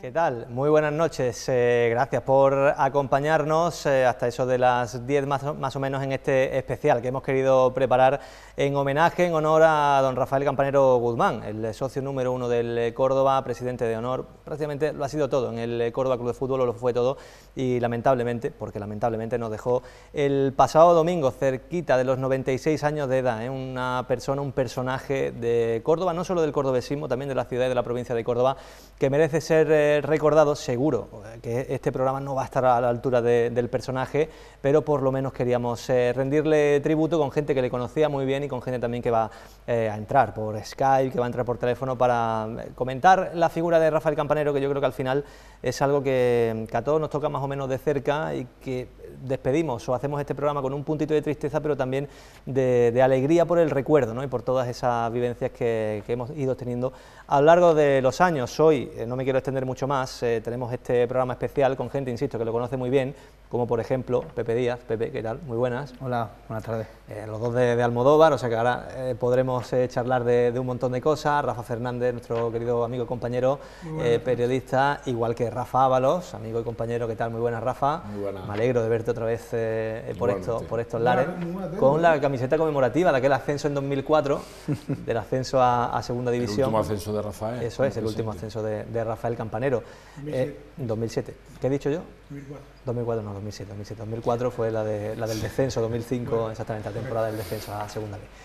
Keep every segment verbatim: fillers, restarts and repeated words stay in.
¿Qué tal? Muy buenas noches, eh, gracias por acompañarnos eh, hasta eso de las diez más, más o menos en este especial que hemos querido preparar en homenaje, en honor a don Rafael Campanero Guzmán, el socio número uno del Córdoba, presidente de honor, prácticamente lo ha sido todo en el Córdoba Club de Fútbol, lo fue todo y lamentablemente, porque lamentablemente nos dejó el pasado domingo cerquita de los noventa y seis años de edad, ¿eh? Una persona, un personaje de Córdoba, no solo del cordobesismo, también de la ciudad y de la provincia de Córdoba, que merece ser eh, recordado. Seguro que este programa no va a estar a la altura de, del personaje, pero por lo menos queríamos eh, rendirle tributo con gente que le conocía muy bien y con gente también que va eh, a entrar por Skype, que va a entrar por teléfono para comentar la figura de Rafael Campanero, que yo creo que al final es algo que, que a todos nos toca más o menos de cerca y que despedimos o hacemos este programa con un puntito de tristeza, pero también de, de alegría por el recuerdo, ¿no? Y por todas esas vivencias que, que hemos ido teniendo a lo largo de los años. Hoy, eh, no me quiero extender mucho más, eh, tenemos este programa especial con gente, insisto, que lo conoce muy bien, como por ejemplo Pepe Díaz. Pepe, ¿qué tal? Muy buenas. Hola, buenas tardes. Eh, los dos de, de Almodóvar, o sea que ahora eh, podremos eh, charlar de, de un montón de cosas. Rafa Fernández, nuestro querido amigo y compañero, eh, periodista, igual que Rafa Ábalos, amigo y compañero. ¿Qué tal? Muy buenas, Rafa. Muy buenas. Me alegro de verte otra vez eh, por, esto, por estos lares, buena, con la camiseta conmemorativa de aquel ascenso en dos mil cuatro, del ascenso a, a Segunda División. El último ascenso de Rafael. Eso es, el último ascenso de, de Rafael Campanero. Eh, dos mil siete. ¿Qué he dicho yo? dos mil cuatro. dos mil cuatro, no, dos mil siete, dos mil siete. dos mil cuatro fue la, de, la del descenso, dos mil cinco, exactamente, la temporada del descenso a Segunda B.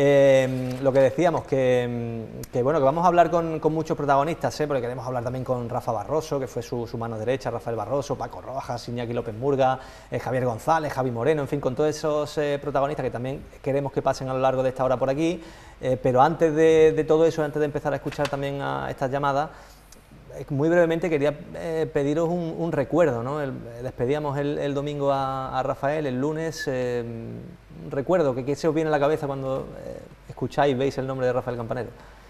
Eh, lo que decíamos, que, que bueno, que vamos a hablar con, con muchos protagonistas, ¿eh? Porque queremos hablar también con Rafa Barroso, que fue su, su mano derecha, Rafael Barroso, Paco Rojas, Iñaki López Murga, eh, Javier González, Javi Moreno, en fin, con todos esos eh, protagonistas que también queremos que pasen a lo largo de esta hora por aquí, eh, pero antes de, de todo eso, antes de empezar a escuchar también a estas llamadas, muy brevemente quería eh, pediros un, un recuerdo, ¿no? El, despedíamos el, el domingo a, a Rafael, el lunes, eh, un recuerdo, que, que se os viene a la cabeza cuando eh, escucháis, veis el nombre de Rafael Campanero.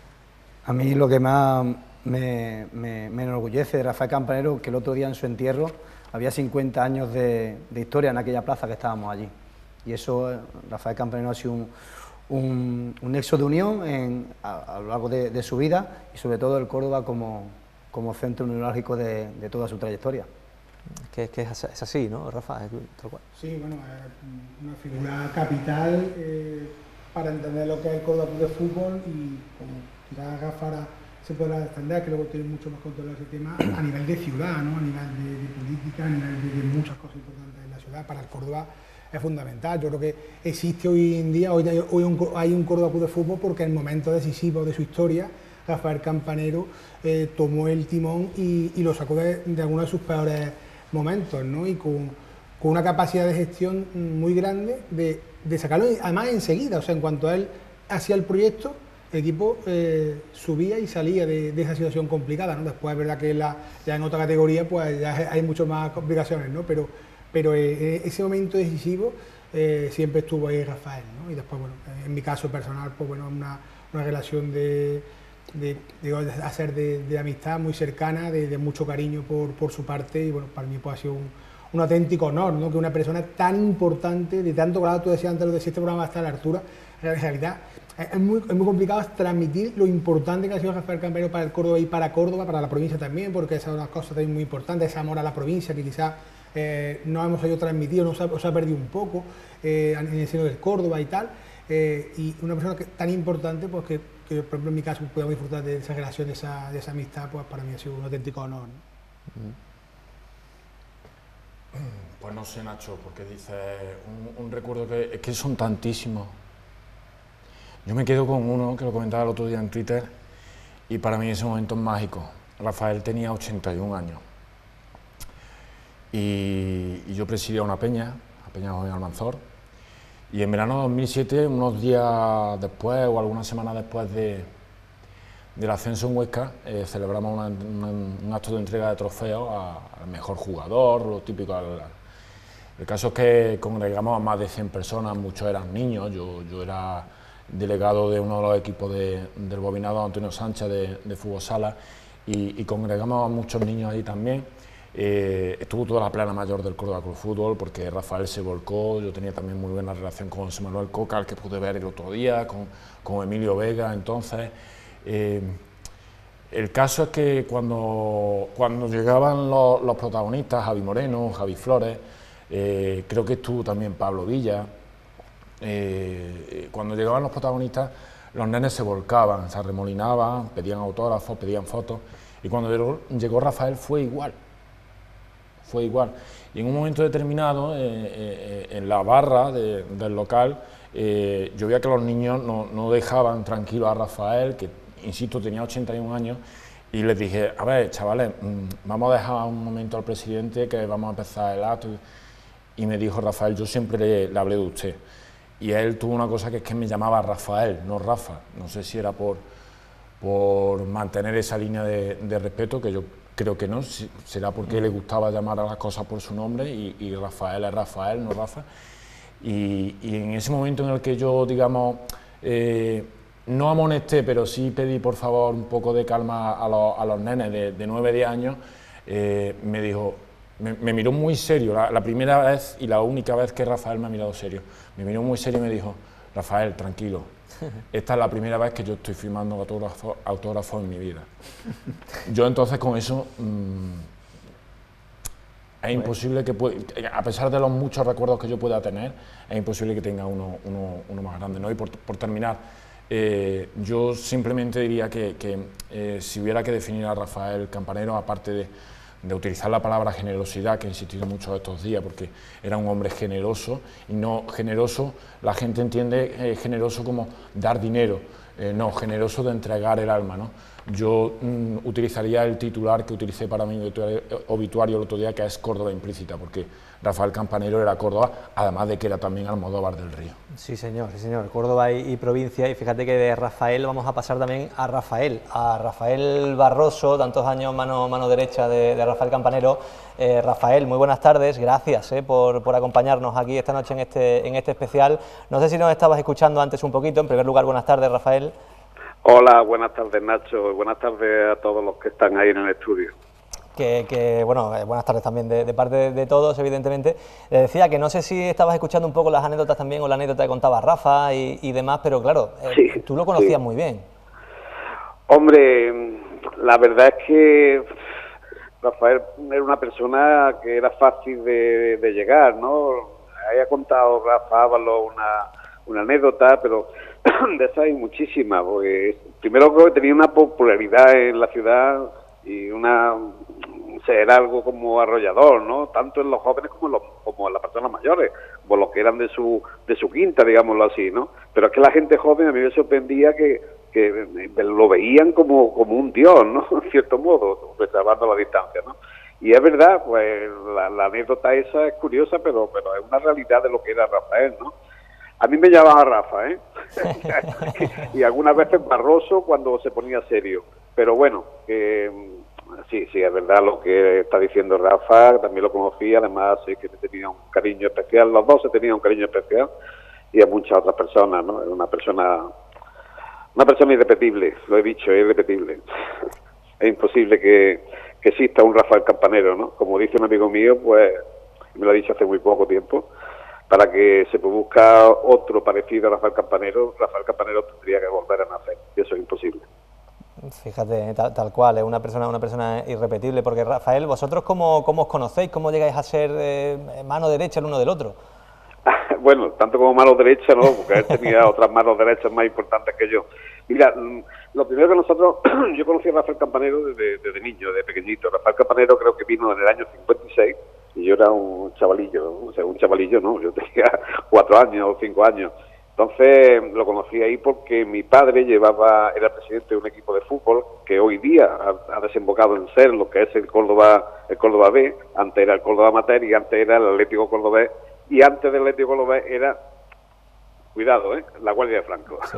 A mí lo que más me, me, me enorgullece de Rafael Campanero, que el otro día en su entierro había cincuenta años de, de historia en aquella plaza que estábamos allí. Y eso, Rafael Campanero ha sido un, un, un nexo de unión en, a, a lo largo de, de su vida y sobre todo el Córdoba como... como centro neurálgico de, de toda su trayectoria. Que, que es, es así, ¿no, Rafa? Es tal cual. Sí, bueno, es una figura capital eh, para entender lo que es el Córdoba Club de Fútbol y como quizás Rafa ahora se podrá extender, que luego tiene mucho más controlado ese tema, a nivel de ciudad, ¿no? A nivel de, de política, a nivel de, de muchas cosas importantes en la ciudad. Para el Córdoba es fundamental. Yo creo que existe hoy en día, hoy hay, hoy un, hay un Córdoba Club de Fútbol porque en el momento decisivo de su historia Rafael Campanero eh, tomó el timón y, y lo sacó de, de algunos de sus peores momentos, ¿no? Y con, con una capacidad de gestión muy grande de, de sacarlo además enseguida, o sea, en cuanto a él hacía el proyecto, el equipo eh, subía y salía de, de esa situación complicada, ¿no? Después es verdad que la, ya en otra categoría pues ya hay muchas más complicaciones, ¿no? Pero, pero eh, ese momento decisivo eh, siempre estuvo ahí Rafael, ¿no? Y después, bueno, en mi caso personal, pues bueno, una, una relación de de, de hacer de, de amistad muy cercana, de, de mucho cariño por, por su parte, y bueno, para mí pues ha sido un, un auténtico honor, ¿no? Que una persona tan importante, de tanto grado, tú decías antes lo de si este programa está a la altura, en realidad es muy, es muy complicado transmitir lo importante que ha sido Rafael Campanero para el Córdoba y para Córdoba, para la provincia también, porque esa es una cosa también muy importante, ese amor a la provincia que quizás eh, no hemos sabido transmitir, o se ha, se ha perdido un poco eh, en el seno del Córdoba y tal, eh, y una persona que, tan importante, pues que que por ejemplo en mi caso podemos disfrutar de esa relación, de esa, de esa amistad, pues para mí ha sido un auténtico honor, ¿no? Pues no sé, Nacho, porque dices un, un recuerdo que, es que son tantísimos. Yo me quedo con uno que lo comentaba el otro día en Twitter y para mí ese momento es mágico. Rafael tenía ochenta y un años y, y yo presidía una peña, la Peña Joven Almanzor. Y en verano de dos mil siete, unos días después o algunas semanas después de, del ascenso en Huesca, eh, celebramos una, una, un acto de entrega de trofeos al mejor jugador, lo típico. Al, el caso es que congregamos a más de cien personas, muchos eran niños, yo, yo era delegado de uno de los equipos de, del bobinado Antonio Sánchez de, de fútbol sala y, y congregamos a muchos niños allí también. Eh, estuvo toda la plana mayor del Córdoba Club de Fútbol porque Rafael se volcó, yo tenía también muy buena relación con José Manuel Coca, al que pude ver el otro día, con, con Emilio Vega, entonces eh, El caso es que cuando, cuando llegaban los, los protagonistas, Javi Moreno, Javi Flores, eh, creo que estuvo también Pablo Villa, eh, cuando llegaban los protagonistas, los nenes se volcaban, se arremolinaban, pedían autógrafos, pedían fotos, y cuando llegó, llegó Rafael fue igual, fue igual. Y en un momento determinado, eh, eh, en la barra de, del local, eh, yo veía que los niños no, no dejaban tranquilo a Rafael, que, insisto, tenía ochenta y un años, y les dije, a ver, chavales, mmm, vamos a dejar un momento al presidente, que vamos a empezar el acto. Y me dijo Rafael, yo siempre le, le hablé de usted. Y él tuvo una cosa que es que me llamaba Rafael, no Rafa. No sé si era por, por mantener esa línea de, de respeto, que yo creo que no, si, será porque le gustaba llamar a las cosas por su nombre, y, y Rafael es Rafael, no Rafa. Y, y en ese momento en el que yo, digamos, eh, no amonesté, pero sí pedí por favor un poco de calma a los, a los nenes de, de nueve, diez años, eh, me dijo, me, me miró muy serio, la, la primera vez y la única vez que Rafael me ha mirado serio, me miró muy serio y me dijo, Rafael, tranquilo, esta es la primera vez que yo estoy firmando autógrafos autógrafo en mi vida. Yo entonces con eso, mmm, es imposible que pueda, a pesar de los muchos recuerdos que yo pueda tener, es imposible que tenga uno, uno, uno más grande, ¿no? Y por, por terminar, eh, yo simplemente diría que, que eh, si hubiera que definir a Rafael Campanero, aparte de, de utilizar la palabra generosidad, que he insistido mucho estos días, porque era un hombre generoso, y no generoso, la gente entiende eh, generoso como dar dinero, eh, no, generoso de entregar el alma, ¿no? Yo mm, utilizaría el titular que utilicé para mi obituario, obituario el otro día, que es Córdoba implícita, porque Rafael Campanero era Córdoba, además de que era también Almodóvar del Río. Sí, señor, sí, señor, Córdoba y, y provincia, y fíjate que de Rafael vamos a pasar también a Rafael, a Rafael Barroso, tantos años mano, mano derecha de, de Rafael Campanero. Eh, Rafael, muy buenas tardes, gracias eh, por, por acompañarnos aquí esta noche en este, en este especial. No sé si nos estabas escuchando antes un poquito. En primer lugar, buenas tardes, Rafael. Hola, buenas tardes, Nacho, buenas tardes a todos los que están ahí en el estudio. Que, que bueno, eh, buenas tardes también de, de parte de, de todos, evidentemente. Le decía que no sé si estabas escuchando un poco las anécdotas también, o la anécdota que contaba Rafa y, y demás, pero claro, eh, sí, tú lo conocías sí. muy bien. Hombre, la verdad es que Rafael era una persona que era fácil de, de llegar, ¿no? Ahí ha contado Rafa Ábalos una, una anécdota, pero de esas hay muchísimas, porque primero creo que tenía una popularidad en la ciudad y una ser algo como arrollador, ¿no? Tanto en los jóvenes como en, los, como en las personas mayores, por los que eran de su de su quinta, digámoslo así, ¿no? Pero es que la gente joven a mí me sorprendía que, que lo veían como, como un dios, ¿no? En cierto modo, reservando la distancia, ¿no? Y es verdad, pues la, la anécdota esa es curiosa, pero pero es una realidad de lo que era Rafael, ¿no? A mí me llamaba Rafa, ¿eh? Y algunas veces Barroso cuando se ponía serio. Pero bueno, eh, sí, sí, es verdad lo que está diciendo Rafa, también lo conocí, además sé que tenía un cariño especial, los dos se tenían un cariño especial, y a muchas otras personas, ¿no? Es una persona, una persona irrepetible, lo he dicho, es irrepetible. Es imposible que, que exista un Rafael Campanero, ¿no? Como dice un amigo mío, pues, me lo ha dicho hace muy poco tiempo, para que se produzca otro parecido a Rafael Campanero, Rafael Campanero tendría que volver a nacer, y eso es imposible. Fíjate, tal, tal cual, es una persona, una persona irrepetible, porque Rafael, ¿vosotros cómo, cómo os conocéis? ¿Cómo llegáis a ser eh, mano derecha el uno del otro? Bueno, tanto como mano derecha, no, porque él tenía otras manos derechas más importantes que yo. Mira, lo primero que nosotros, yo conocí a Rafael Campanero desde, desde niño, desde pequeñito. Rafael Campanero creo que vino en el año cincuenta y seis, y yo era un chavalillo, ¿no? O sea, un chavalillo, ¿no? Yo tenía cuatro años o cinco años. Entonces lo conocí ahí porque mi padre llevaba, era presidente de un equipo de fútbol que hoy día ha, ha desembocado en ser lo que es el Córdoba, el Córdoba B, antes era el Córdoba Amateur y antes era el Atlético Cordobés, y antes del Atlético Cordobés era, cuidado, ¿eh? La Guardia de Franco. Sí.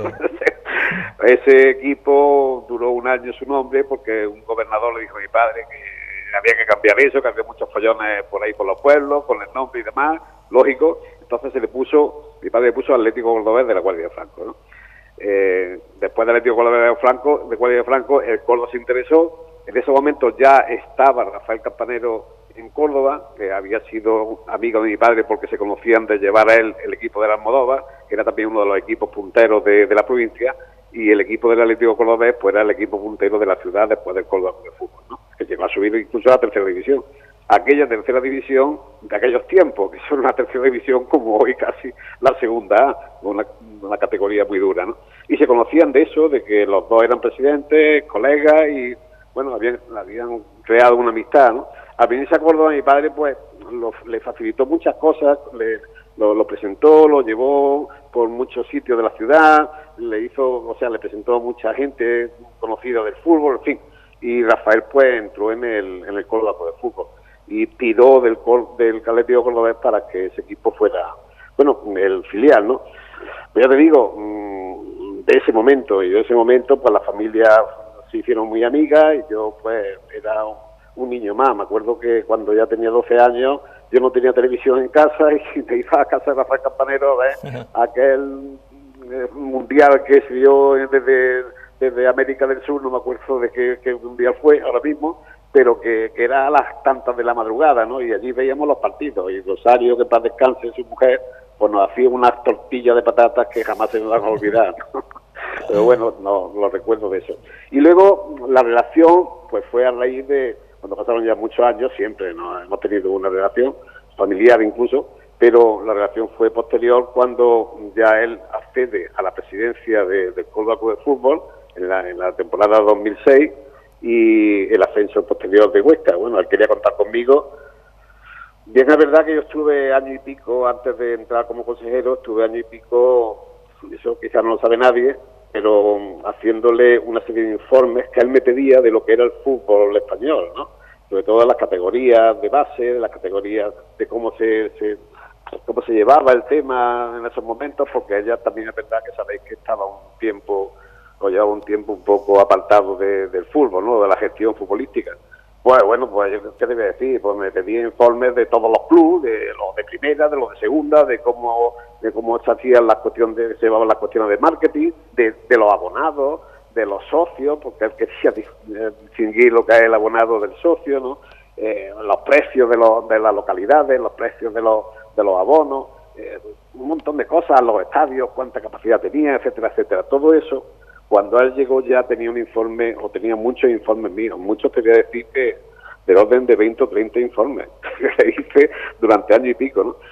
Ese equipo duró un año su nombre porque un gobernador le dijo a mi padre que había que cambiar eso, que había muchos follones por ahí por los pueblos, con el nombre y demás, lógico. Entonces se le puso, mi padre le puso Atlético Cordobés de la Guardia de Franco, ¿no? Eh, después del Atlético Cordobés de Franco, de Guardia de Franco, el Córdoba se interesó. En ese momento ya estaba Rafael Campanero en Córdoba, que había sido amigo de mi padre porque se conocían de llevar a él el equipo de la Almodóvar, que era también uno de los equipos punteros de, de la provincia, y el equipo del Atlético Cordobés pues era el equipo puntero de la ciudad después del Córdoba de Fútbol, ¿no? Que llegó a subir incluso a la tercera división. Aquella tercera división de aquellos tiempos, que son una tercera división como hoy casi la segunda A, una, una categoría muy dura, ¿no? Y se conocían de eso, de que los dos eran presidentes, colegas, y bueno, habían, habían creado una amistad, ¿no? Al venirse a Córdoba, mi padre pues lo, le facilitó muchas cosas, le, lo, lo presentó, lo llevó por muchos sitios de la ciudad, le hizo, o sea, le presentó a mucha gente conocida del fútbol, en fin, y Rafael pues entró en el, en el Córdoba de Fútbol y tiró del, del Atlético Cordobés para que ese equipo fuera, bueno, el filial, ¿no? Pero ya te digo, de ese momento, y de ese momento, pues la familia se hicieron muy amigas, y yo pues era un niño más. Me acuerdo que cuando ya tenía doce años, yo no tenía televisión en casa, y me iba a casa de Rafael Campanero a ver aquel mundial que se dio desde, desde América del Sur, no me acuerdo de qué, qué mundial fue ahora mismo, pero que, que era a las tantas de la madrugada, ¿no? Y allí veíamos los partidos, y Rosario, que para descanse, su mujer, pues nos hacía unas tortillas de patatas que jamás se nos van a olvidar, ¿no? Pero bueno, no, lo recuerdo de eso. Y luego la relación, pues fue a raíz de, cuando pasaron ya muchos años, siempre ¿no? hemos tenido una relación, familiar incluso, pero la relación fue posterior cuando ya él accede a la presidencia de, del Córdoba Club de Fútbol en la, en la temporada dos mil seis, y el ascenso posterior de Huesca. Bueno, él quería contar conmigo. Bien, es verdad que yo estuve año y pico, antes de entrar como consejero, estuve año y pico, eso quizás no lo sabe nadie, pero haciéndole una serie de informes que él me pedía de lo que era el fútbol español, ¿no? Sobre todo de las categorías de base, de las categorías de cómo se, se cómo se llevaba el tema en esos momentos, porque ella también es verdad que sabéis que estaba un tiempo, o llevaba un tiempo un poco apartado de, del fútbol, ¿no? De la gestión futbolística. Pues bueno, pues ¿qué te voy a decir? Pues me pedí informes de todos los clubes, de los de primera, de los de segunda, de cómo de cómo se hacían las cuestiones, de, se llevaban las cuestiones de marketing, de, de los abonados, de los socios, porque él quería distinguir lo que es el abonado del socio, ¿no? Eh, los precios de, los, de las localidades, los precios de los de los abonos, eh, un montón de cosas, los estadios, cuánta capacidad tenía, etcétera, etcétera. Todo eso, cuando él llegó ya tenía un informe, o tenía muchos informes míos, muchos te voy a decir que del orden de veinte o treinta informes que hice durante año y pico, ¿no?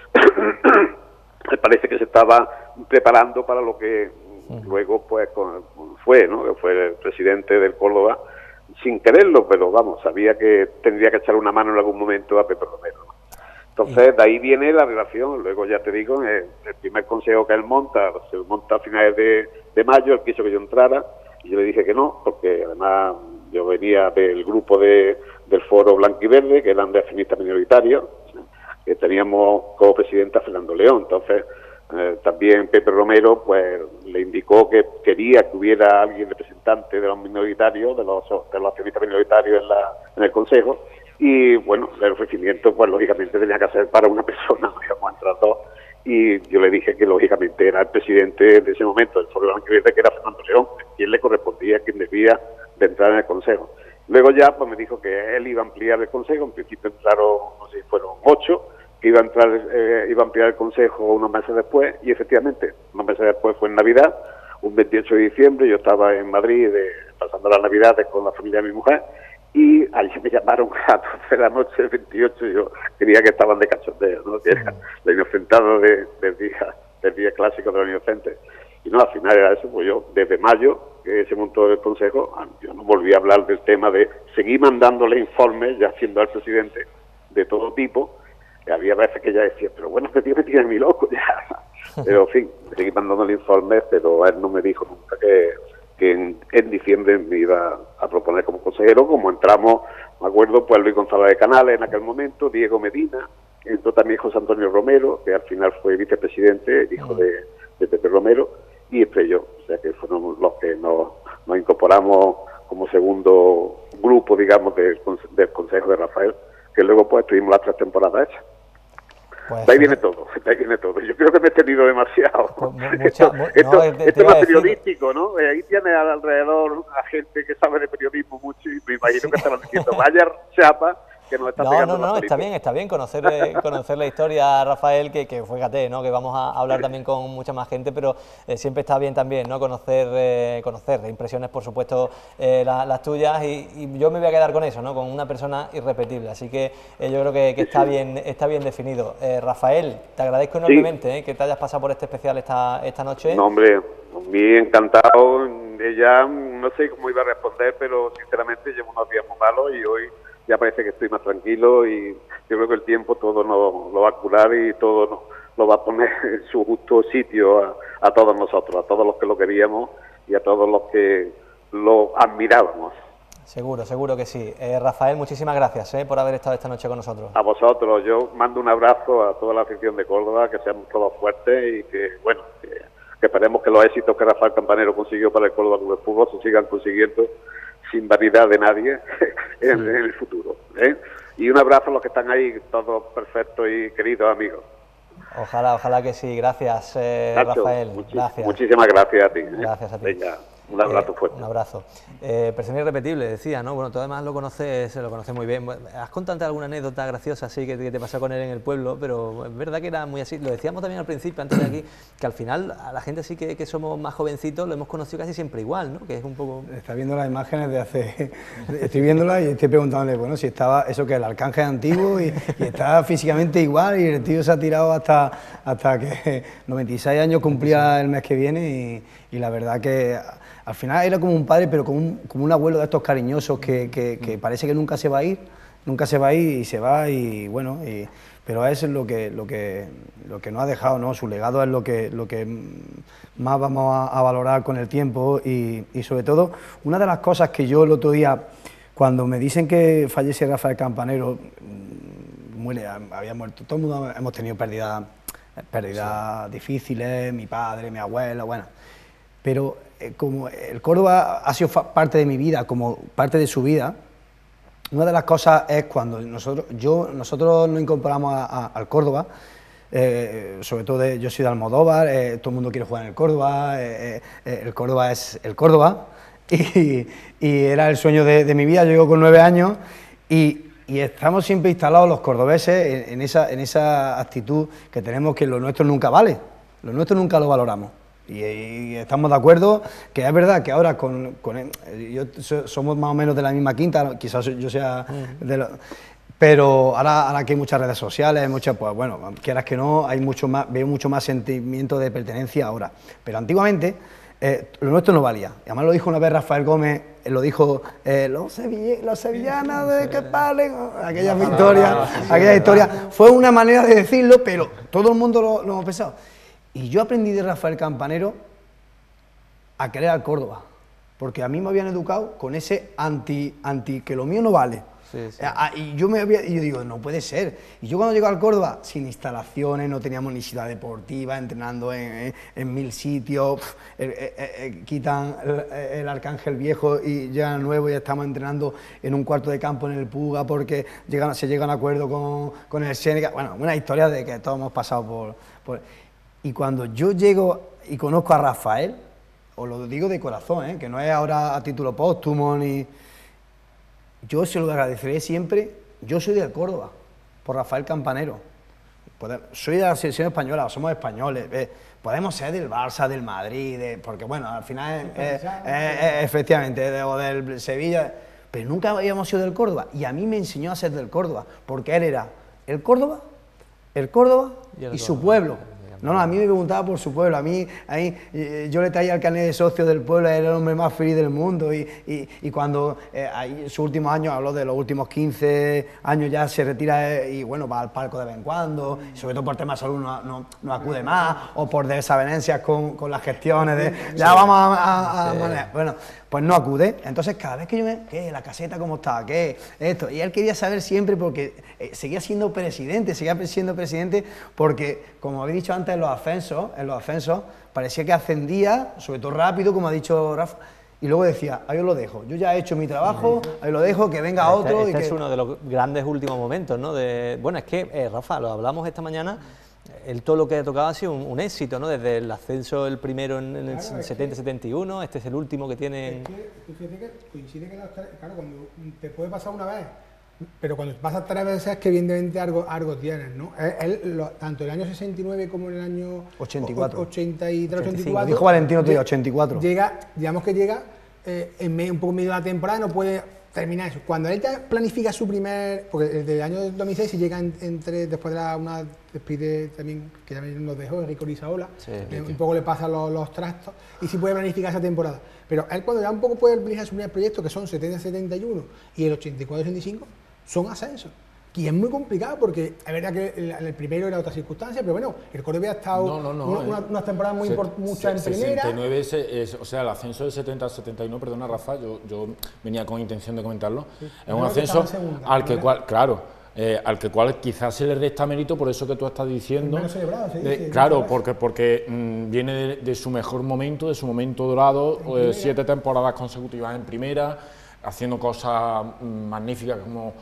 Me parece que se estaba preparando para lo que luego pues fue, ¿no? Que fue el presidente del Córdoba, sin quererlo, pero vamos, sabía que tendría que echar una mano en algún momento a Pepe Romero, ¿no? Entonces, de ahí viene la relación. Luego, ya te digo, el, el primer consejo que él monta, se monta a finales de, de mayo, él quiso que yo entrara, y yo le dije que no, porque además yo venía del grupo de, del Foro Blanco y Verde, que eran de accionistas minoritarios, que teníamos como presidenta a Fernando León. Entonces, eh, también Pepe Romero pues le indicó que quería que hubiera alguien representante de los minoritarios, de los, de los accionistas minoritarios en, la, en el Consejo. Y bueno, el ofrecimiento pues lógicamente tenía que ser para una persona, íbamos a entrar dos, y yo le dije que lógicamente era el presidente de ese momento del Foro Blanco y Verde, que era Fernando León, quien le correspondía, quien debía de entrar en el Consejo. Luego ya pues me dijo que él iba a ampliar el Consejo. En principio entraron, no sé si fueron ocho, que iba a entrar, eh, iba a ampliar el Consejo unos meses después, y efectivamente, unos meses después fue en Navidad, un veintiocho de diciembre, yo estaba en Madrid de, pasando las Navidades con la familia de mi mujer, y allí me llamaron a las doce de la noche del veintiocho, y yo creía que estaban de cachondeo, ¿no? Que era la inocentada de, del día del día clásico de los inocentes. Y no, al final era eso. Pues yo, desde mayo, que se montó el Consejo, yo no volví a hablar del tema de seguir mandándole informes, ya siendo el presidente, de todo tipo, que había veces que ya decía, pero bueno, este tío me tiene mi loco ya. Pero en fin, seguí mandándole informes, pero él no me dijo nunca que... que en, en diciembre me iba a proponer como consejero. Como entramos, me acuerdo, pues Luis González de Canales en aquel momento, Diego Medina, entró también José Antonio Romero, que al final fue vicepresidente, hijo de, de Pepe Romero, y entre yo, o sea que fueron los que nos, nos incorporamos como segundo grupo, digamos, del, del Consejo de Rafael, que luego pues tuvimos las tres temporadas hechas. Pues de ahí viene todo, de ahí viene todo. Yo creo que me he tenido demasiado. Mucha, esto mu esto, no, esto es más periodístico, ¿no? Ahí tiene alrededor a gente que sabe de periodismo mucho, y me imagino que estaban diciendo, vaya chapa que nos está No, pegando no, no, más está Felipe. bien, está bien conocer, eh, conocer la historia, Rafael, que, que fíjate, ¿no? Que vamos a hablar también con mucha más gente, pero eh, siempre está bien también, ¿no? Conocer, eh, conocer impresiones, por supuesto, eh, la, las tuyas, y, y yo me voy a quedar con eso, ¿no? Con una persona irrepetible, así que eh, yo creo que, que está bien, está bien definido. Eh, Rafael, te agradezco enormemente, ¿eh? Que te hayas pasado por este especial esta, esta noche. No, hombre, muy encantado. Ella no sé cómo iba a responder, pero sinceramente llevo unos días muy malos y hoy ya parece que estoy más tranquilo, y yo creo que el tiempo todo nos lo va a curar y todo nos lo va a poner en su justo sitio a, a todos nosotros, a todos los que lo queríamos y a todos los que lo admirábamos. Seguro, seguro que sí. Eh, Rafael, muchísimas gracias eh, por haber estado esta noche con nosotros. A vosotros, yo mando un abrazo a toda la afición de Córdoba, que seamos todos fuertes y que, bueno, que, que esperemos que los éxitos que Rafael Campanero consiguió para el Córdoba Club de Fútbol se sigan consiguiendo sin vanidad de nadie en, sí. en el futuro. ¿eh? Y un abrazo a los que están ahí, todos perfectos y queridos amigos. Ojalá, ojalá que sí. Gracias, eh, Nacho, Rafael. Muchis Gracias. Muchísimas gracias a ti. ¿eh? Gracias a ti. Venga, un abrazo eh, fuerte. Un abrazo. Eh, persona irrepetible, decía, ¿no? Bueno, tú además lo conoces, lo conoces muy bien. ¿Has contado alguna anécdota graciosa así que, que te pasó con él en el pueblo? Pero es verdad que era muy así. Lo decíamos también al principio, antes de aquí, que al final a la gente sí que, que somos más jovencitos lo hemos conocido casi siempre igual, ¿no? Que es un poco... Está viendo las imágenes de hace... Estoy viéndolas y estoy preguntándole, bueno, si estaba eso que el Arcángel antiguo y, y está físicamente igual, y el tío se ha tirado hasta, hasta que noventa y seis años cumplía el mes que viene, y, y la verdad que al final era como un padre, pero como un, como un abuelo de estos cariñosos que, que, que parece que nunca se va a ir, nunca se va a ir y se va, y bueno, y, pero eso es lo que, lo que, lo que nos ha dejado, ¿no? Su legado es lo que, lo que más vamos a, a valorar con el tiempo, y, y sobre todo, una de las cosas que yo el otro día, cuando me dicen que fallece Rafael Campanero, muere, había muerto, todo el mundo hemos tenido pérdidas, pérdidas sí. difíciles, mi padre, mi abuela, bueno, pero eh, como el Córdoba ha sido parte de mi vida, como parte de su vida, una de las cosas es cuando nosotros, yo, nosotros nos incorporamos a, a, al Córdoba, eh, sobre todo de, yo soy de Almodóvar, eh, todo el mundo quiere jugar en el Córdoba, eh, eh, el Córdoba es el Córdoba, y, y era el sueño de, de mi vida. Yo llego con nueve años y, y estamos siempre instalados los cordobeses en, en, esa, en esa actitud que tenemos, que lo nuestro nunca vale, lo nuestro nunca lo valoramos. Y, y estamos de acuerdo que es verdad que ahora con, con yo so, somos más o menos de la misma quinta, quizás yo sea de lo, pero ahora, ahora que hay muchas redes sociales, muchas, pues bueno, quieras que no, hay mucho más, veo mucho más sentimiento de pertenencia ahora, pero antiguamente eh, lo nuestro no valía. Y además lo dijo una vez Rafael Gómez, eh, lo dijo eh, los, sevill los sevillanos de que paren, aquella victoria, aquella historia, fue una manera de decirlo, pero todo el mundo lo, lo hemos pensado. Y yo aprendí de Rafael Campanero a querer al Córdoba, porque a mí me habían educado con ese anti, anti que lo mío no vale. Sí, sí. Y yo me había, y yo digo, no puede ser. Y yo cuando llego al Córdoba, sin instalaciones, no teníamos ni ciudad deportiva, entrenando en, en, en mil sitios, pff, eh, eh, eh, quitan el, el Arcángel viejo y llegan nuevo y estamos entrenando en un cuarto de campo en el Puga porque llegan, se llega a un acuerdo con, con el Seneca. Bueno, una historia de que todos hemos pasado por, por... Y cuando yo llego y conozco a Rafael, os lo digo de corazón, ¿eh? Que no es ahora a título póstumo ni... Yo se lo agradeceré siempre. Yo soy del Córdoba, por Rafael Campanero. Soy de la selección española, somos españoles. Eh, podemos ser del Barça, del Madrid, de, porque bueno, al final es, es, es, es, efectivamente, de, o del Sevilla, pero nunca habíamos sido del Córdoba. Y a mí me enseñó a ser del Córdoba, porque él era el Córdoba, el Córdoba y, el y su pueblo. No, no, a mí me preguntaba por su pueblo, a mí, a mí eh, yo le traía el carnet de socio del pueblo, era el hombre más feliz del mundo, y, y, y cuando eh, ahí, sus últimos años, habló de los últimos quince años, ya se retira eh, y bueno, va al palco de vez en cuando, y sobre todo por temas de salud no, no, no acude más, o por desavenencias con, con las gestiones de, ya vamos a, a, a sí. manejar, bueno, pues no acude. Entonces cada vez que yo me, ¿qué? La caseta cómo está, ¿qué? Esto, y él quería saber siempre porque eh, seguía siendo presidente, seguía siendo presidente porque, como habéis dicho antes, en los ascensos, en los ascensos, parecía que ascendía, sobre todo rápido, como ha dicho Rafa, y luego decía, ahí os lo dejo, yo ya he hecho mi trabajo, ahí lo dejo, que venga este, otro. Este y que... es uno de los grandes últimos momentos, ¿no? De, bueno, es que, eh, Rafa, lo hablamos esta mañana, el todo lo que ha tocado ha sido un, un éxito, ¿no? Desde el ascenso, el primero en, en el claro, setenta setenta y uno, este es el último que tienen... Es que, fíjate que coincide que, la, claro, cuando te puede pasar una vez pero cuando pasas tres veces es que evidentemente algo, algo tienes, ¿no? Él, él, lo, tanto el año sesenta y nueve como en el año ochenta y cuatro, ochenta y tres, ochenta y cuatro, dijo Valentino, tío, ochenta y cuatro. Llega, digamos que llega eh, en medio, un poco medio de la temporada, no puede terminar eso. Cuando él ya planifica su primer, porque desde el año dos mil seis, si llega en, entre, después de la, una despide también, que también nos dejó Enrique Orizaola, sí, eh, un poco le pasan los, los trastos, y sí puede planificar esa temporada. Pero él cuando ya un poco puede planificar su primer proyecto, que son setenta setenta y uno y el ochenta y cuatro ochenta y cinco, son ascensos. Y es muy complicado porque es verdad que el, el primero era otra circunstancia, pero bueno, el Córdoba ha estado no, no, no, una, eh. una, unas temporadas muy importantes, muchas en primera. sesenta y nueve es, es, o sea, el ascenso del setenta al setenta y uno, perdona Rafa, yo, yo venía con intención de comentarlo, sí, es un ascenso segunda, al que cual, claro, eh, al que cual quizás se le resta mérito por eso que tú estás diciendo. Menos celebrado, sí, de, sí, claro, porque, porque mmm, viene de, de su mejor momento, de su momento dorado, eh, siete temporadas consecutivas en primera, haciendo cosas magníficas como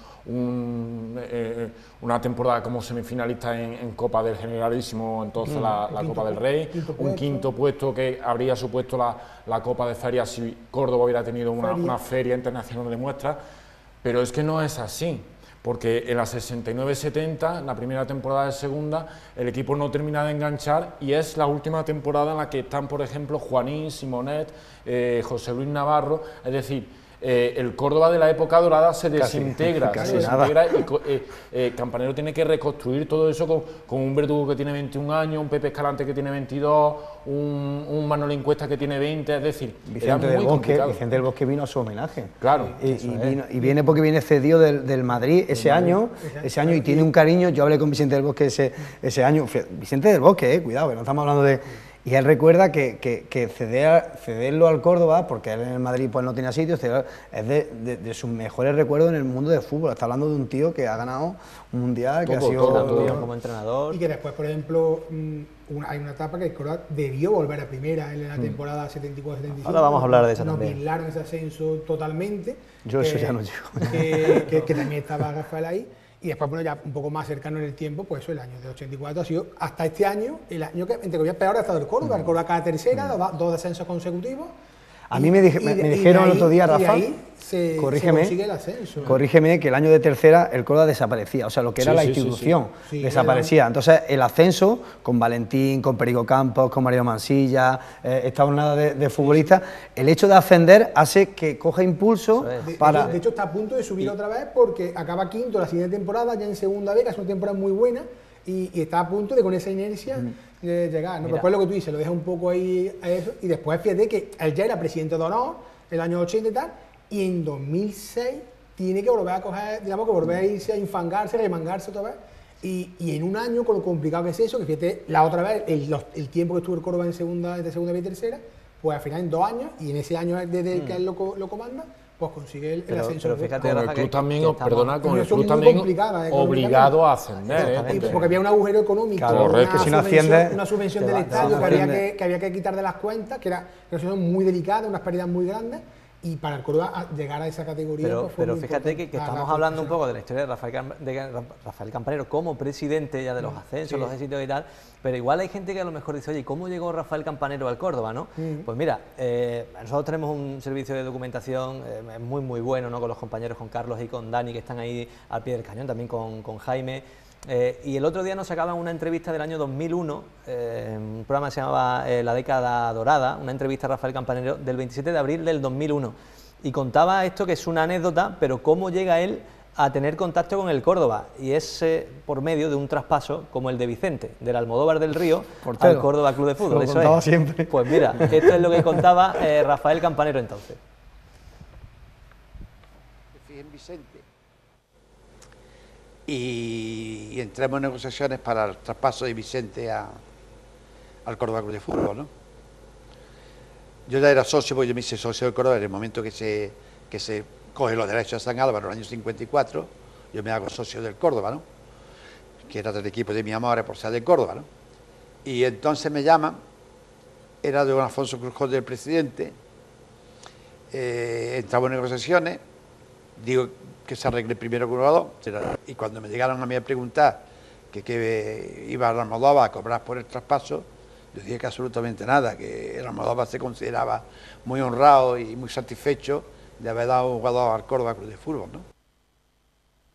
un, eh, una temporada como semifinalista en, en Copa del Generalísimo, entonces mm, la, la Copa del Rey, quinto un quinto puesto que habría supuesto la, la Copa de Feria si Córdoba hubiera tenido una feria, una feria internacional de muestras, pero es que no es así, porque en la sesenta y nueve setenta, la primera temporada de segunda, el equipo no termina de enganchar y es la última temporada en la que están, por ejemplo, Juanín, Simonet, eh, José Luis Navarro, es decir, Eh, el Córdoba de la época dorada se desintegra, casi, casi se desintegra y eh, eh, Campanero tiene que reconstruir todo eso con, con un Verdugo que tiene veintiún años, un Pepe Escalante que tiene veintidós, un, un Manolín Cuesta que tiene veinte, es decir, Vicente del Bosque, Vicente del Bosque vino a su homenaje. Claro. Y, y, vino, y viene porque viene cedido del, del Madrid ese año, ese año y tiene un cariño. Yo hablé con Vicente del Bosque ese, ese año, Vicente del Bosque, eh, cuidado, que no estamos hablando de... Y él recuerda que, que, que ceder, cederlo al Córdoba, porque él en el Madrid pues no tenía sitio, es de, de, de sus mejores recuerdos en el mundo del fútbol. Está hablando de un tío que ha ganado un mundial, todo, que ha sido todo, todo, como entrenador. Y que después, por ejemplo, una, hay una etapa que el Córdoba debió volver a primera en la temporada mm. setenta y cuatro setenta y cinco. Ahora vamos a hablar de eso nos también. Nos bailaron ese ascenso totalmente. Yo que, eso ya no llego. Que, que, que también estaba Rafael ahí. Y después, bueno, ya un poco más cercano en el tiempo, pues eso, el año de ochenta y cuatro ha sido hasta este año, el año que, entre comillas, peor ha estado el Córdoba. Mm. El Córdoba cada tercera, mm. dos, dos descensos consecutivos. A mí me, dije, me, me dijeron ahí, el otro día, Rafa, se, corrígeme, se el ascenso, ¿no? corrígeme, que el año de tercera el Córdoba desaparecía, o sea, lo que era sí, la sí, institución sí, sí. Sí, desaparecía. Era... Entonces, el ascenso, con Valentín, con Perico Campos, con Mario Mansilla, eh, esta jornada de, de futbolistas, el hecho de ascender hace que coja impulso de, para... De, de hecho, está a punto de subir y... otra vez porque acaba quinto la siguiente temporada, ya en segunda vez, que es una temporada muy buena, y, y está a punto de, con esa inercia, mm. de llegar, ¿no? Después lo que tú dices, lo deja un poco ahí a eso, y después fíjate que él ya era presidente de honor, el año ochenta y tal, y en dos mil seis tiene que volver a coger, digamos que volver a irse a infangarse, a remangarse otra vez, y, y en un año, con lo complicado que es eso, que fíjate, la otra vez, el, los, el tiempo que estuvo el Córdoba en segunda, entre segunda y tercera, pues al final en dos años, y en ese año desde mm. que él lo, lo comanda, pues consigue el, pero, el ascenso. Pero fíjate, con Rafa, el club que, también, que estamos, perdona, con el club muy también eh, obligado a ascender. Eh, porque había un agujero económico, claro, una, que si no subvención, asciende, una subvención del va, estadio que había que, que había que quitar de las cuentas, que era una situación muy delicada, unas pérdidas muy grandes, y para el Córdoba llegar a esa categoría... Pero, pues, pero fíjate que, que estamos hablando un poco de la historia de Rafael, de Rafael Campanero como presidente ya de los ascensos, sí. los éxitos y tal, pero igual hay gente que a lo mejor dice, oye, ¿cómo llegó Rafael Campanero al Córdoba, no? Mm. Pues mira, eh, nosotros tenemos un servicio de documentación eh, muy muy bueno, ¿no? Con los compañeros, con Carlos y con Dani, que están ahí al pie del cañón, también con, con Jaime. Eh, y el otro día nos sacaban una entrevista del año dos mil uno, eh, un programa que se llamaba eh, La década dorada, una entrevista a Rafael Campanero del veintisiete de abril del dos mil uno, y contaba esto, que es una anécdota, pero cómo llega él a tener contacto con el Córdoba, y es eh, por medio de un traspaso como el de Vicente, del Almodóvar del Río Portero. al Córdoba Club de Fútbol. Lo Eso contaba es. siempre. Pues mira, esto es lo que contaba eh, Rafael Campanero entonces. En Vicente. Y, y entramos en negociaciones para el traspaso de Vicente a, al Córdoba Club de Fútbol, ¿no? Yo ya era socio, porque yo me hice socio del Córdoba en el momento que se, que se coge los derechos a San Álvaro, en el año cincuenta y cuatro, yo me hago socio del Córdoba, ¿no? Que era del equipo de mi amor por ser de Córdoba, ¿no? Y entonces me llaman, era de don Alfonso Crujón del presidente, eh, entramos en negociaciones, digo que se arregle primero con Almodóvar, y cuando me llegaron a mí a preguntar que, que iba a Almodóvar a cobrar por el traspaso, yo dije que absolutamente nada, que Almodóvar se consideraba muy honrado y muy satisfecho de haber dado un jugador al Córdoba Club de Fútbol, ¿no?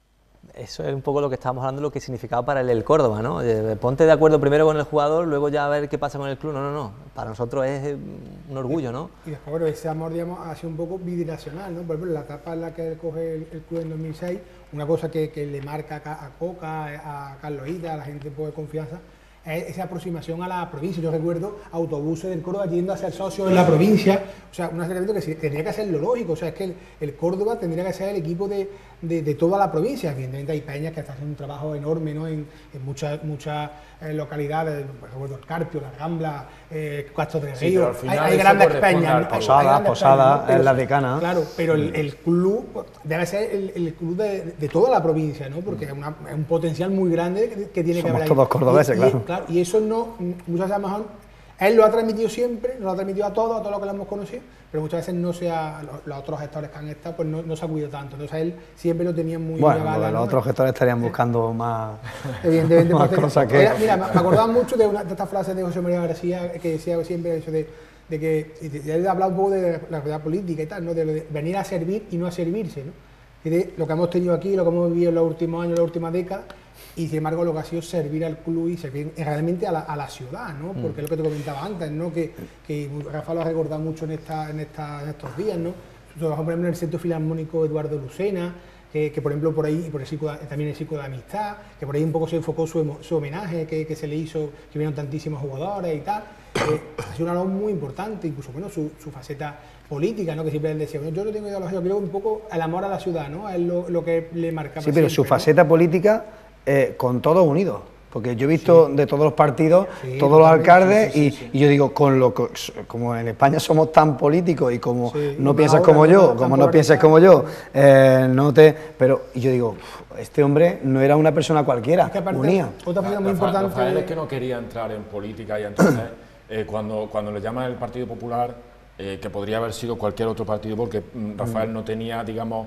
Eso es un poco lo que estábamos hablando, lo que significaba para él el Córdoba, ¿no? Eh, ponte de acuerdo primero con el jugador, luego ya a ver qué pasa con el club. No, no, no. Para nosotros es un orgullo, ¿no? Y después, bueno, ese amor, digamos, ha sido un poco bidireccional, ¿no? Por ejemplo, la etapa en la que él coge el, el club en dos mil seis, una cosa que, que le marca a, a Coca, a Carlos Ida, a la gente de confianza, es esa aproximación a la provincia. Yo recuerdo autobuses del Córdoba yendo a ser socios en la provincia, o sea, un acercamiento que sí, tendría que ser lo lógico, o sea, es que el, el Córdoba tendría que ser el equipo de, de, de toda la provincia. Evidentemente hay peñas que están haciendo un trabajo enorme, ¿no? en, en muchas muchas eh, localidades, por ejemplo, el Carpio, La Rambla, eh, Castro del Sí, Río, hay, hay grandes peñas. Posada, Posada, es la decana. Claro, pero el, el club debe ser el, el club de, de toda la provincia, ¿no? Porque es, una, es un potencial muy grande que, que tiene Somos que haber ahí. todos cordobeses, y, claro. Y, claro. Y eso no, muchas veces a lo mejor, él lo ha transmitido siempre, lo ha transmitido a todos, a todos los que lo hemos conocido, pero muchas veces no se ha, los, los otros gestores que han estado, pues no, no se ha cuidado tanto. Entonces él siempre lo tenía muy Bueno, bala, los ¿no? otros gestores estarían buscando más, Evidentemente, más porque, cosas que... era, mira, me acordaba mucho de, una, de esta frase de José María García que decía siempre eso de, de que, y de, él hablaba un poco de la realidad política y tal, ¿no? De, de venir a servir y no a servirse, ¿no? Y de lo que hemos tenido aquí, lo que hemos vivido en los últimos años, en la última década, y sin embargo lo que ha sido servir al club y servir realmente a la, a la ciudad, ¿no? Porque es lo que te comentaba antes, ¿no? Que, que Rafa lo ha recordado mucho en, esta, en, esta, en estos días, ¿no? Trabajó, por ejemplo, en el Centro Filarmónico Eduardo Lucena, que, que por ejemplo por ahí, por el ciclo, también el ciclo de amistad, que por ahí un poco se enfocó su, su homenaje que, que se le hizo, que vieron tantísimos jugadores y tal. Eh, ha sido una labor muy importante, incluso bueno, su, su faceta política, ¿no? Que siempre él decía, bueno, yo no tengo ideología, yo creo un poco el amor a la ciudad, ¿no? Es lo, lo que le marcaba. Sí, pero siempre, su ¿no? faceta política eh, con todos unidos. Porque yo he visto Sí. de todos los partidos, Sí, todos los totalmente, alcaldes, sí, sí, sí. y, y yo digo, con lo que- como en España somos tan políticos y como Sí, no y piensas ahora como no yo, tan como no piensas polarizados. como yo, eh, no te... Pero y yo digo, "Uf, este hombre no era una persona cualquiera, Es que aparte, unía". otra faceta muy Rafa- importante. Rafael es que no quería entrar en política y entonces eh, cuando, cuando le llama el Partido Popular, eh, que podría haber sido cualquier otro partido, porque mm, Rafael no tenía, digamos,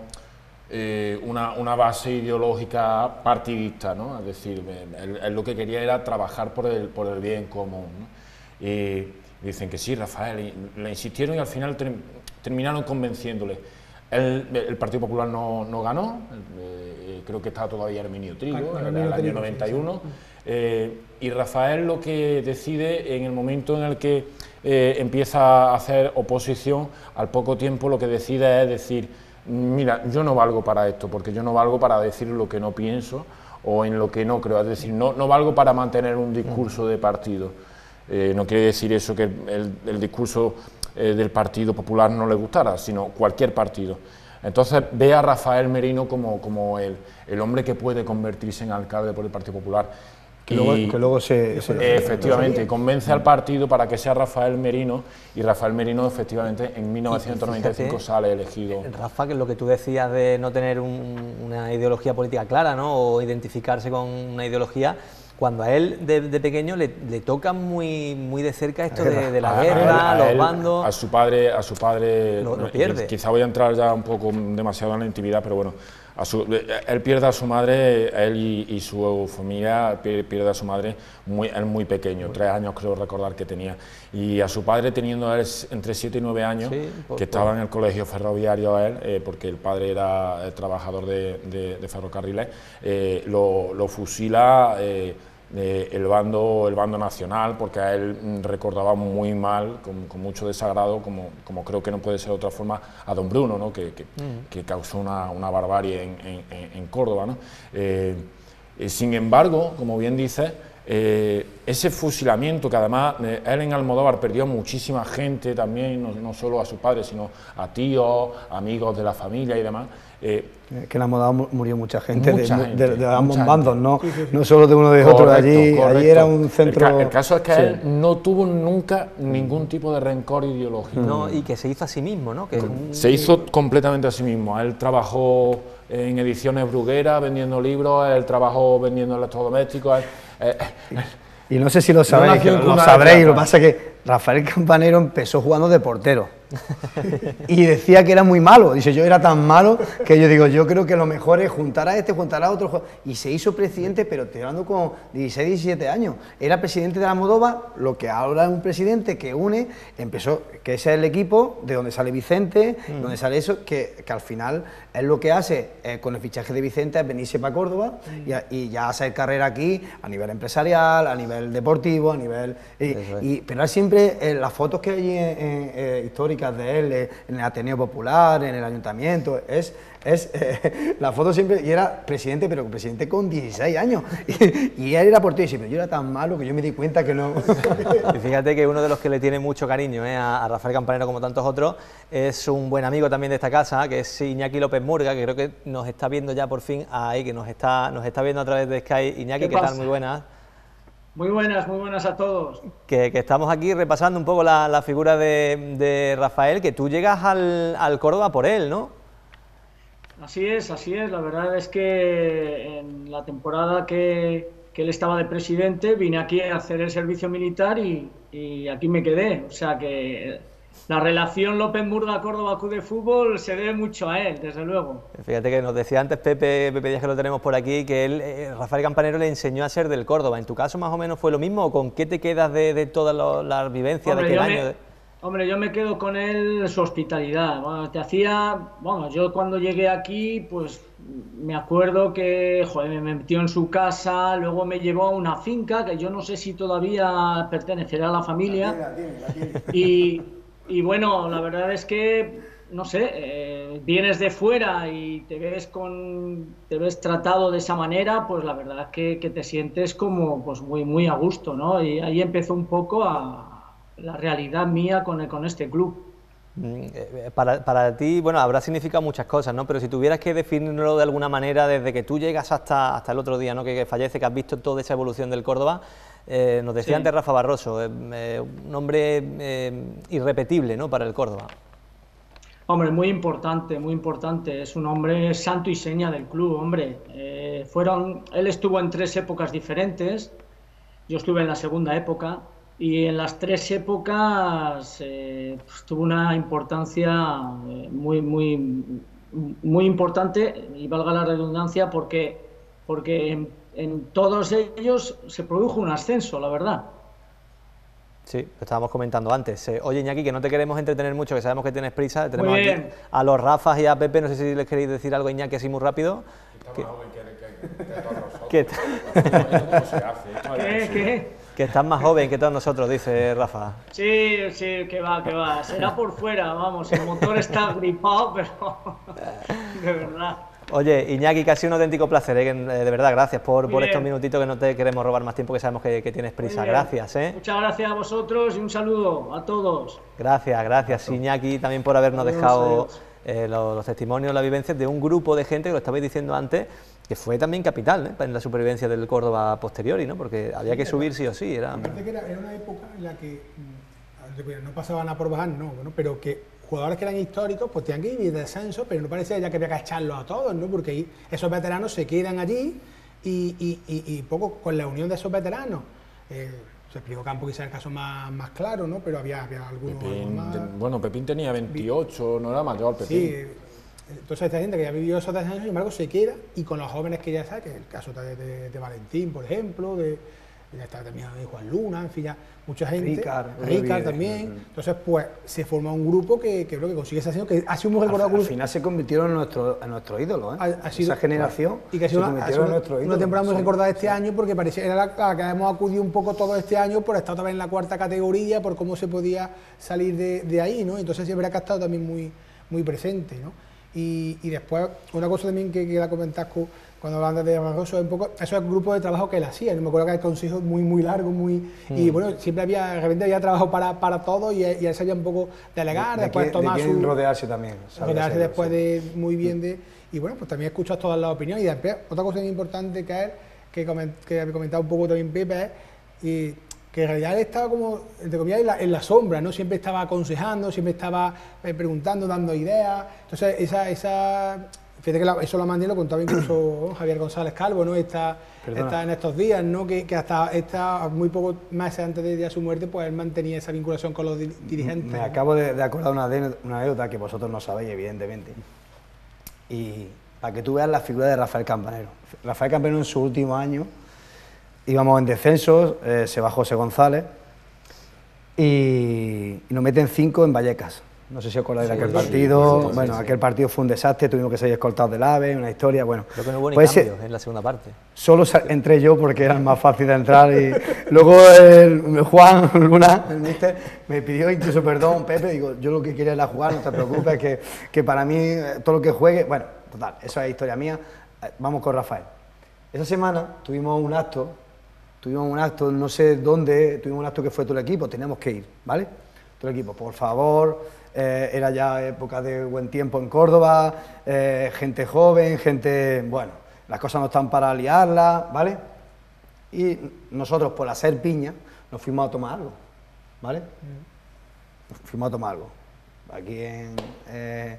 eh, una, una base ideológica partidista, ¿no? Es decir, eh, él, él lo que quería era trabajar por el, por el bien común, ¿no? Y dicen que sí, Rafael, y le insistieron y al final ter- terminaron convenciéndole. El, el Partido Popular no, no ganó, eh, creo que estaba todavía Herminio Trigo, Ah, en Herminio el año Trigo, sí, noventa y uno, sí. eh, y Rafael lo que decide en el momento en el que eh, empieza a hacer oposición, al poco tiempo lo que decide es decir, mira, yo no valgo para esto, porque yo no valgo para decir lo que no pienso o en lo que no creo, es decir, no, no valgo para mantener un discurso de partido. Eh, no quiere decir eso que el, el discurso eh, del Partido Popular no le gustara, sino cualquier partido. Entonces ve a Rafael Merino como, como el, el hombre que puede convertirse en alcalde por el Partido Popular. Que luego, Y- que luego se... se- Efectivamente, y convence al partido para que sea Rafael Merino, y Rafael Merino efectivamente en mil novecientos noventa y cinco fíjate, sale elegido. Rafa, que lo que tú decías de no tener un- una ideología política clara, ¿no? O identificarse con una ideología, cuando a él de, de pequeño le, le toca muy, muy de cerca esto de, de la A- a guerra, él- a los él, bandos. A su padre, a su padre Lo- lo eh, pierde. Quizá voy a entrar ya un poco demasiado en la intimidad, pero bueno, a su- eh, él pierde a su madre, él y, y su familia pier- pierde a su madre muy, él muy pequeño, tres años creo recordar que tenía, y a su padre teniendo él entre siete y nueve años, Sí, por- que estaba en el colegio ferroviario él, eh, porque el padre era eh, trabajador de, de- de ferrocarriles, eh, lo, lo fusila eh, eh, el bando el bando nacional, porque a él mm, recordaba muy mal, con, con mucho desagrado, como, como creo que no puede ser de otra forma, a don Bruno, ¿no? que, que, que causó una, una barbarie en, en- en Córdoba, ¿no? Eh, eh, sin embargo, como bien dice, eh, ese fusilamiento, que además eh, él en Almodóvar perdió a muchísima gente también, no, no solo a su padre, sino a tíos, amigos de la familia y demás. eh, Que en la moda mu- murió mucha gente, Mucha de, gente, de- de ambos mucha bandos, gente. no, no solo de uno de otro, Correcto, allí, correcto. allí era un centro... El, ca- el caso es que sí. él no tuvo nunca ningún tipo de rencor ideológico. No, y que se hizo a sí mismo, ¿no? Que es un- Se hizo completamente a sí mismo. Él trabajó en ediciones Bruguera vendiendo libros, él trabajó vendiendo electrodomésticos. él- eh, Y no sé si lo sabéis, nació que en lo cuna de sabréis, plata. lo que pasa es que Rafael Campanero empezó jugando de portero. Y decía que era muy malo. Dice, yo era tan malo que yo digo, yo creo que lo mejor es juntar a este, juntar a otro. Y se hizo presidente, pero estoy hablando con dieciséis, diecisiete años. Era presidente de la Almodóvar, lo que ahora es un presidente que une, empezó, que ese es el equipo de donde sale Vicente, mm. donde sale eso, que, que al final es lo que hace eh, con el fichaje de Vicente, es venirse para Córdoba mm. y, y ya hacer carrera aquí a nivel empresarial, a nivel deportivo, a nivel... Y, y, pero él siempre, eh, las fotos que hay en, en, eh, históricas de él, eh, en el Ateneo Popular, en el Ayuntamiento, es... es eh, la foto siempre, y era presidente, pero presidente con dieciséis años, y, y él era portero, y pero yo era tan malo que yo me di cuenta que no... Y fíjate que uno de los que le tiene mucho cariño eh, a, a Rafael Campanero, como tantos otros, es un buen amigo también de esta casa, que es Iñaki López Murga, que creo que nos está viendo ya por fin ahí, que nos está, nos está viendo a través de Sky. Iñaki, ¿qué, ¿qué tal? Muy buenas. Muy buenas, muy buenas a todos. Que, que estamos aquí repasando un poco la, la figura de, de Rafael, que tú llegas al, al Córdoba por él, ¿no? Así es, así es. La verdad es que en la temporada que, que él estaba de presidente vine aquí a hacer el servicio militar y, y aquí me quedé. O sea que la relación López Murga-Córdoba Club de Fútbol se debe mucho a él, desde luego. Fíjate que nos decía antes Pepe, Pepe Díaz, que lo tenemos por aquí, que él, eh, Rafael Campanero le enseñó a ser del Córdoba. ¿En tu caso más o menos fue lo mismo o con qué te quedas de, de todas las vivencias de aquel año? Me... Hombre, yo me quedo con él su hospitalidad. Bueno, te hacía, bueno, yo cuando llegué aquí, pues me acuerdo que, joder, me metió en su casa, luego me llevó a una finca que yo no sé si todavía pertenecerá a la familia. La tiene, la tiene, la tiene. Y, y bueno, la verdad es que, no sé, eh, vienes de fuera y te ves con, te ves tratado de esa manera, pues la verdad es que, que te sientes como, pues muy, muy a gusto, ¿no? Y ahí empezó un poco a la realidad mía con, con este club. Para, para ti, bueno, habrá significado muchas cosas, ¿no? Pero si tuvieras que definirlo de alguna manera desde que tú llegas hasta, hasta el otro día, ¿no? Que, que fallece, que has visto toda esa evolución del Córdoba, eh, nos decía sí. antes Rafa Barroso, eh, eh, un hombre eh, irrepetible, ¿no? Para el Córdoba. Hombre, muy importante, muy importante. Es un hombre santo y seña del club, hombre. Eh, fueron, él estuvo en tres épocas diferentes, yo estuve en la segunda época. Y en las tres épocas eh, pues, tuvo una importancia eh, muy, muy, muy importante, y valga la redundancia, porque, porque en, en todos ellos se produjo un ascenso, la verdad. Sí, lo estábamos comentando antes. Eh, oye, Iñaki, que no te queremos entretener mucho, que sabemos que tienes prisa. Tenemos aquí a los Rafas y a Pepe, no sé si les queréis decir algo, Iñaki, así muy rápido. ¿Qué? ¿Qué? ¿Qué? ¿Qué? Que estás más joven que todos nosotros, dice Rafa. Sí, sí, que va, que va. Será por fuera, vamos, el motor está gripado, pero de verdad. Oye, Iñaki, que ha sido un auténtico placer, ¿eh? De verdad, gracias por, por estos minutitos, que no te queremos robar más tiempo, que sabemos que, que tienes prisa. Gracias, ¿eh? Muchas gracias a vosotros y un saludo a todos. Gracias, gracias, Iñaki, también por habernos adiós, dejado adiós. Eh, los, los testimonios, las vivencias de un grupo de gente, que lo estabais diciendo antes, que fue también capital, ¿eh? En la supervivencia del Córdoba posteriori, ¿no? Porque había sí, que subir sí o sí. Era, aparte que era, era una época en la que no pasaban a por bajar, no, bueno, pero que jugadores que eran históricos pues tenían que ir de descenso, pero no parecía ya que había que echarlos a todos, ¿no? Porque ahí esos veteranos se quedan allí y, y, y, y poco con la unión de esos veteranos. Eh, se explicó Campo quizás el caso más, más claro, ¿no? Pero había, había algunos Pepín, más... Bueno, Pepín tenía veintiocho, no era mayor Pepín. Sí, entonces esta gente que ya vivió esos descensos, sin embargo, se queda, y con los jóvenes que ya está, que es el caso de, de, de Valentín, por ejemplo, de, ya está también de Juan Luna, en fin, ya mucha gente, Ricard, Ricard también, uh-huh. Entonces pues se forma un grupo que, que creo que consigue ese ascenso, que ha sido muy recordado. Al, al final se convirtieron en nuestro, en nuestro ídolo, ¿eh? Ha, ha sido, esa generación, y que ha sido una, ha sido una, una temporada muy sí, recordada este sí. año, porque parecía era la, la que hemos acudido un poco todo este año por estar también en la cuarta categoría, por cómo se podía salir de, de ahí, ¿no? Entonces siempre ha estado también muy, muy presente, ¿no? Y, y después, una cosa también que, que la comentas cuando hablas de Barroso, es un poco esos grupos de trabajo que él hacía. Yo me acuerdo que el consejo muy, muy largo, muy. Mm. Y bueno, siempre había, de repente había trabajo para, para todo y, y él sabía un poco delegar, de, después de tomar de su. rodearse también. Rodearse después de muy bien de. Y bueno, pues también escuchas todas las opiniones. Y después, otra cosa muy importante que es, que, coment, que había comentado un poco también Pepe, es. Y, que en realidad él estaba como, entre comillas, en la, en la sombra, ¿no? Siempre estaba aconsejando, siempre estaba eh, preguntando, dando ideas. Entonces, esa, esa fíjate que la, eso la mandé, lo contaba incluso Javier González Calvo, ¿no? Está, está en estos días, ¿no? Que, que hasta está muy poco más antes de, de su muerte, pues él mantenía esa vinculación con los dirigentes. Me ¿no? acabo de, de acordar una, una anécdota que vosotros no sabéis, evidentemente. Y para que tú veas la figura de Rafael Campanero. Rafael Campanero en su último año, íbamos en descensos, eh, se bajó José González y, y nos meten cinco en Vallecas. No sé si os acordáis sí, de aquel sí, partido. Sí, sí, bueno, sí, aquel sí. partido fue un desastre, tuvimos que salir escoltados del AVE, una historia, bueno. Creo que no hubo ni pues cambios en la segunda parte. Solo entré yo porque era el más fácil de entrar y luego el Juan Luna, el míster, me pidió incluso perdón, Pepe, digo, yo lo que quería era jugar, no te preocupes, que, que para mí todo lo que juegue, bueno, total, eso es historia mía. Vamos con Rafael. Esa semana tuvimos un acto, tuvimos un acto, no sé dónde, tuvimos un acto que fue todo el equipo, teníamos que ir, ¿vale? Todo el equipo, por favor. Eh, era ya época de buen tiempo en Córdoba, eh, gente joven, gente, bueno, las cosas no están para liarla, ¿vale? Y nosotros, por hacer piña, nos fuimos a tomar algo, ¿vale? Nos fuimos a tomar algo. Aquí en, eh,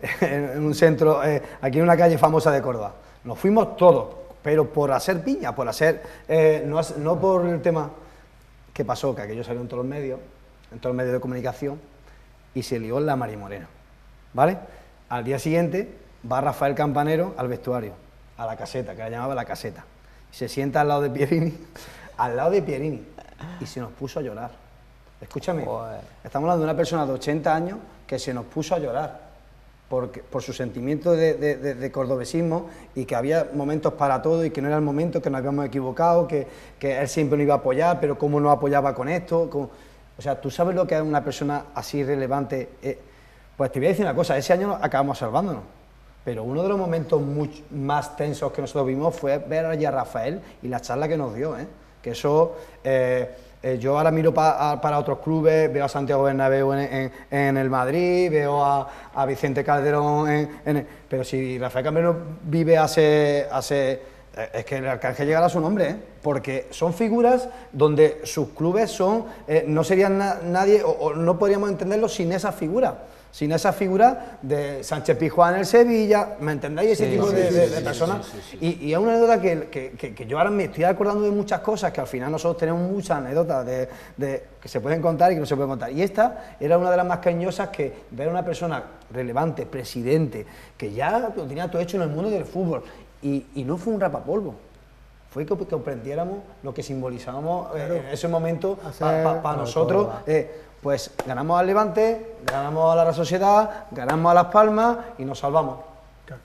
en un centro, eh, aquí en una calle famosa de Córdoba. Nos fuimos todos, pero por hacer piña, por hacer, eh, no, no por el tema que pasó, que aquello salió en todos los medios, en todos los medios de comunicación, y se lió en la Mari Morena, ¿vale? Al día siguiente va Rafael Campanero al vestuario, a la caseta, que la llamaba la caseta, y se sienta al lado de Pierini, al lado de Pierini, y se nos puso a llorar. Escúchame, Joder. Estamos hablando de una persona de ochenta años que se nos puso a llorar porque, por su sentimiento de, de, de, de cordobesismo y que había momentos para todo y que no era el momento, que nos habíamos equivocado, que, que él siempre nos iba a apoyar, pero cómo nos apoyaba con esto, con, o sea, ¿tú sabes lo que es una persona así relevante? Eh, pues te voy a decir una cosa, ese año acabamos salvándonos, pero uno de los momentos much, más tensos que nosotros vimos fue ver allí a Rafael y la charla que nos dio, ¿eh? Que eso, eh, eh, yo ahora miro pa, a, para otros clubes, veo a Santiago Bernabéu en, en, en el Madrid, veo a, a Vicente Calderón, en, en, pero si Rafael Campanero vive hace... hace es que el Arcángel llegará a su nombre, ¿eh? Porque son figuras donde sus clubes son, eh, no serían na nadie, o, o no podríamos entenderlo sin esa figura, sin esa figura de Sánchez Pizjuán en el Sevilla, ¿me entendéis? Ese sí, tipo sí, de, sí, de, de sí, personas. Sí, sí, sí. Y, y es una anécdota que, que, que, que yo ahora me estoy acordando de muchas cosas, que al final nosotros tenemos muchas anécdotas de, de, que se pueden contar y que no se pueden contar. Y esta era una de las más cariñosas, que ver a una persona relevante, presidente, que ya lo tenía todo hecho en el mundo del fútbol. Y, y no fue un rapapolvo, fue que, que comprendiéramos lo que simbolizábamos claro. eh, en ese momento para pa, pa nosotros. Eh, pues ganamos al Levante, ganamos a la Real Sociedad, ganamos a Las Palmas y nos salvamos. Claro.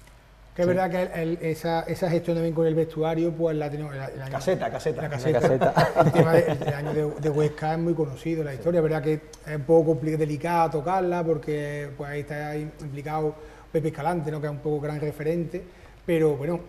Que es sí. verdad que el, el, esa, esa gestión también con el vestuario, pues la tenemos. El, el año, caseta, caseta. La caseta. La caseta. El tema del de, año de, de Huesca es muy conocido, la historia, es verdad que es un poco delicada tocarla porque pues ahí está implicado Pepe Escalante, ¿no? Que es un poco gran referente. Pero bueno,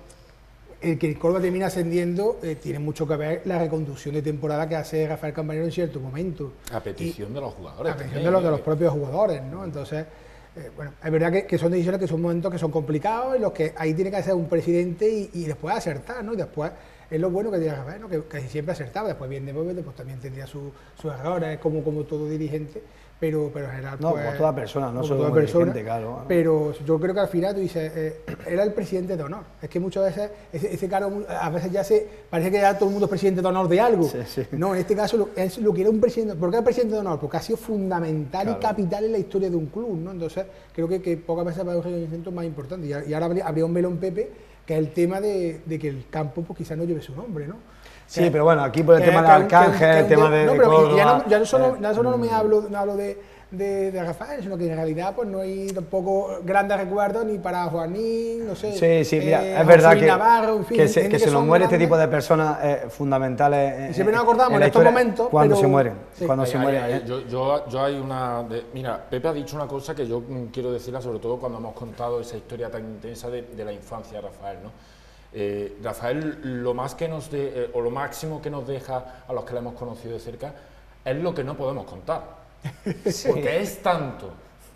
el que el Córdoba termina ascendiendo eh, tiene mucho que ver la reconducción de temporada que hace Rafael Campanero en cierto momento. A petición y, de los jugadores. A petición de los, de los propios jugadores, ¿no? Entonces, eh, bueno, es verdad que, que son decisiones que son momentos que son complicados en los que ahí tiene que ser un presidente y, y después acertar, ¿no? Y después es lo bueno que tiene Rafael, ¿no? Que casi siempre acertaba, después bien de momento, pues también tendría su, sus errores, como, como todo dirigente. Pero, pero en general, no, pues, como toda persona, no solo toda como persona, dirigente, claro. Pero yo creo que al final tú dices, eh, era el presidente de honor. Es que muchas veces ese, ese cargo, a veces ya se parece que ya todo el mundo es presidente de honor de algo. Sí, sí. No, en este caso lo, es lo que era un presidente. ¿Por qué el presidente de honor? Porque ha sido fundamental claro. y capital en la historia de un club, ¿no? Entonces creo que, que pocas veces va a ser un evento más importante. Y, y ahora habría un melón Pepe, que es el tema de, de que el campo pues quizás no lleve su nombre, ¿no? Sí, que, pero bueno, aquí por el tema del Arcángel, el tema de, no, de pero Córdoba, ya no, ya no solo, eh, ya solo no me hablo, no hablo de De, de Rafael, sino que en realidad pues no hay tampoco grandes recuerdos ni para Juanín, no sé. Sí, sí, mira, eh, es verdad que, Navarro, en fin, que se, que que se nos muere grandes. Este tipo de personas eh, fundamentales. Y siempre nos acordamos en, en estos momentos. Cuando pero, se mueren. Sí. Cuando hay, se hay, mueren. Hay, yo, yo, yo hay una. De, mira, Pepe ha dicho una cosa que yo quiero decirla, sobre todo cuando hemos contado esa historia tan intensa de, de la infancia de Rafael, ¿no? Eh, Rafael, lo más que nos de, eh, o lo máximo que nos deja a los que la hemos conocido de cerca es lo que no podemos contar. Sí. Porque es tanto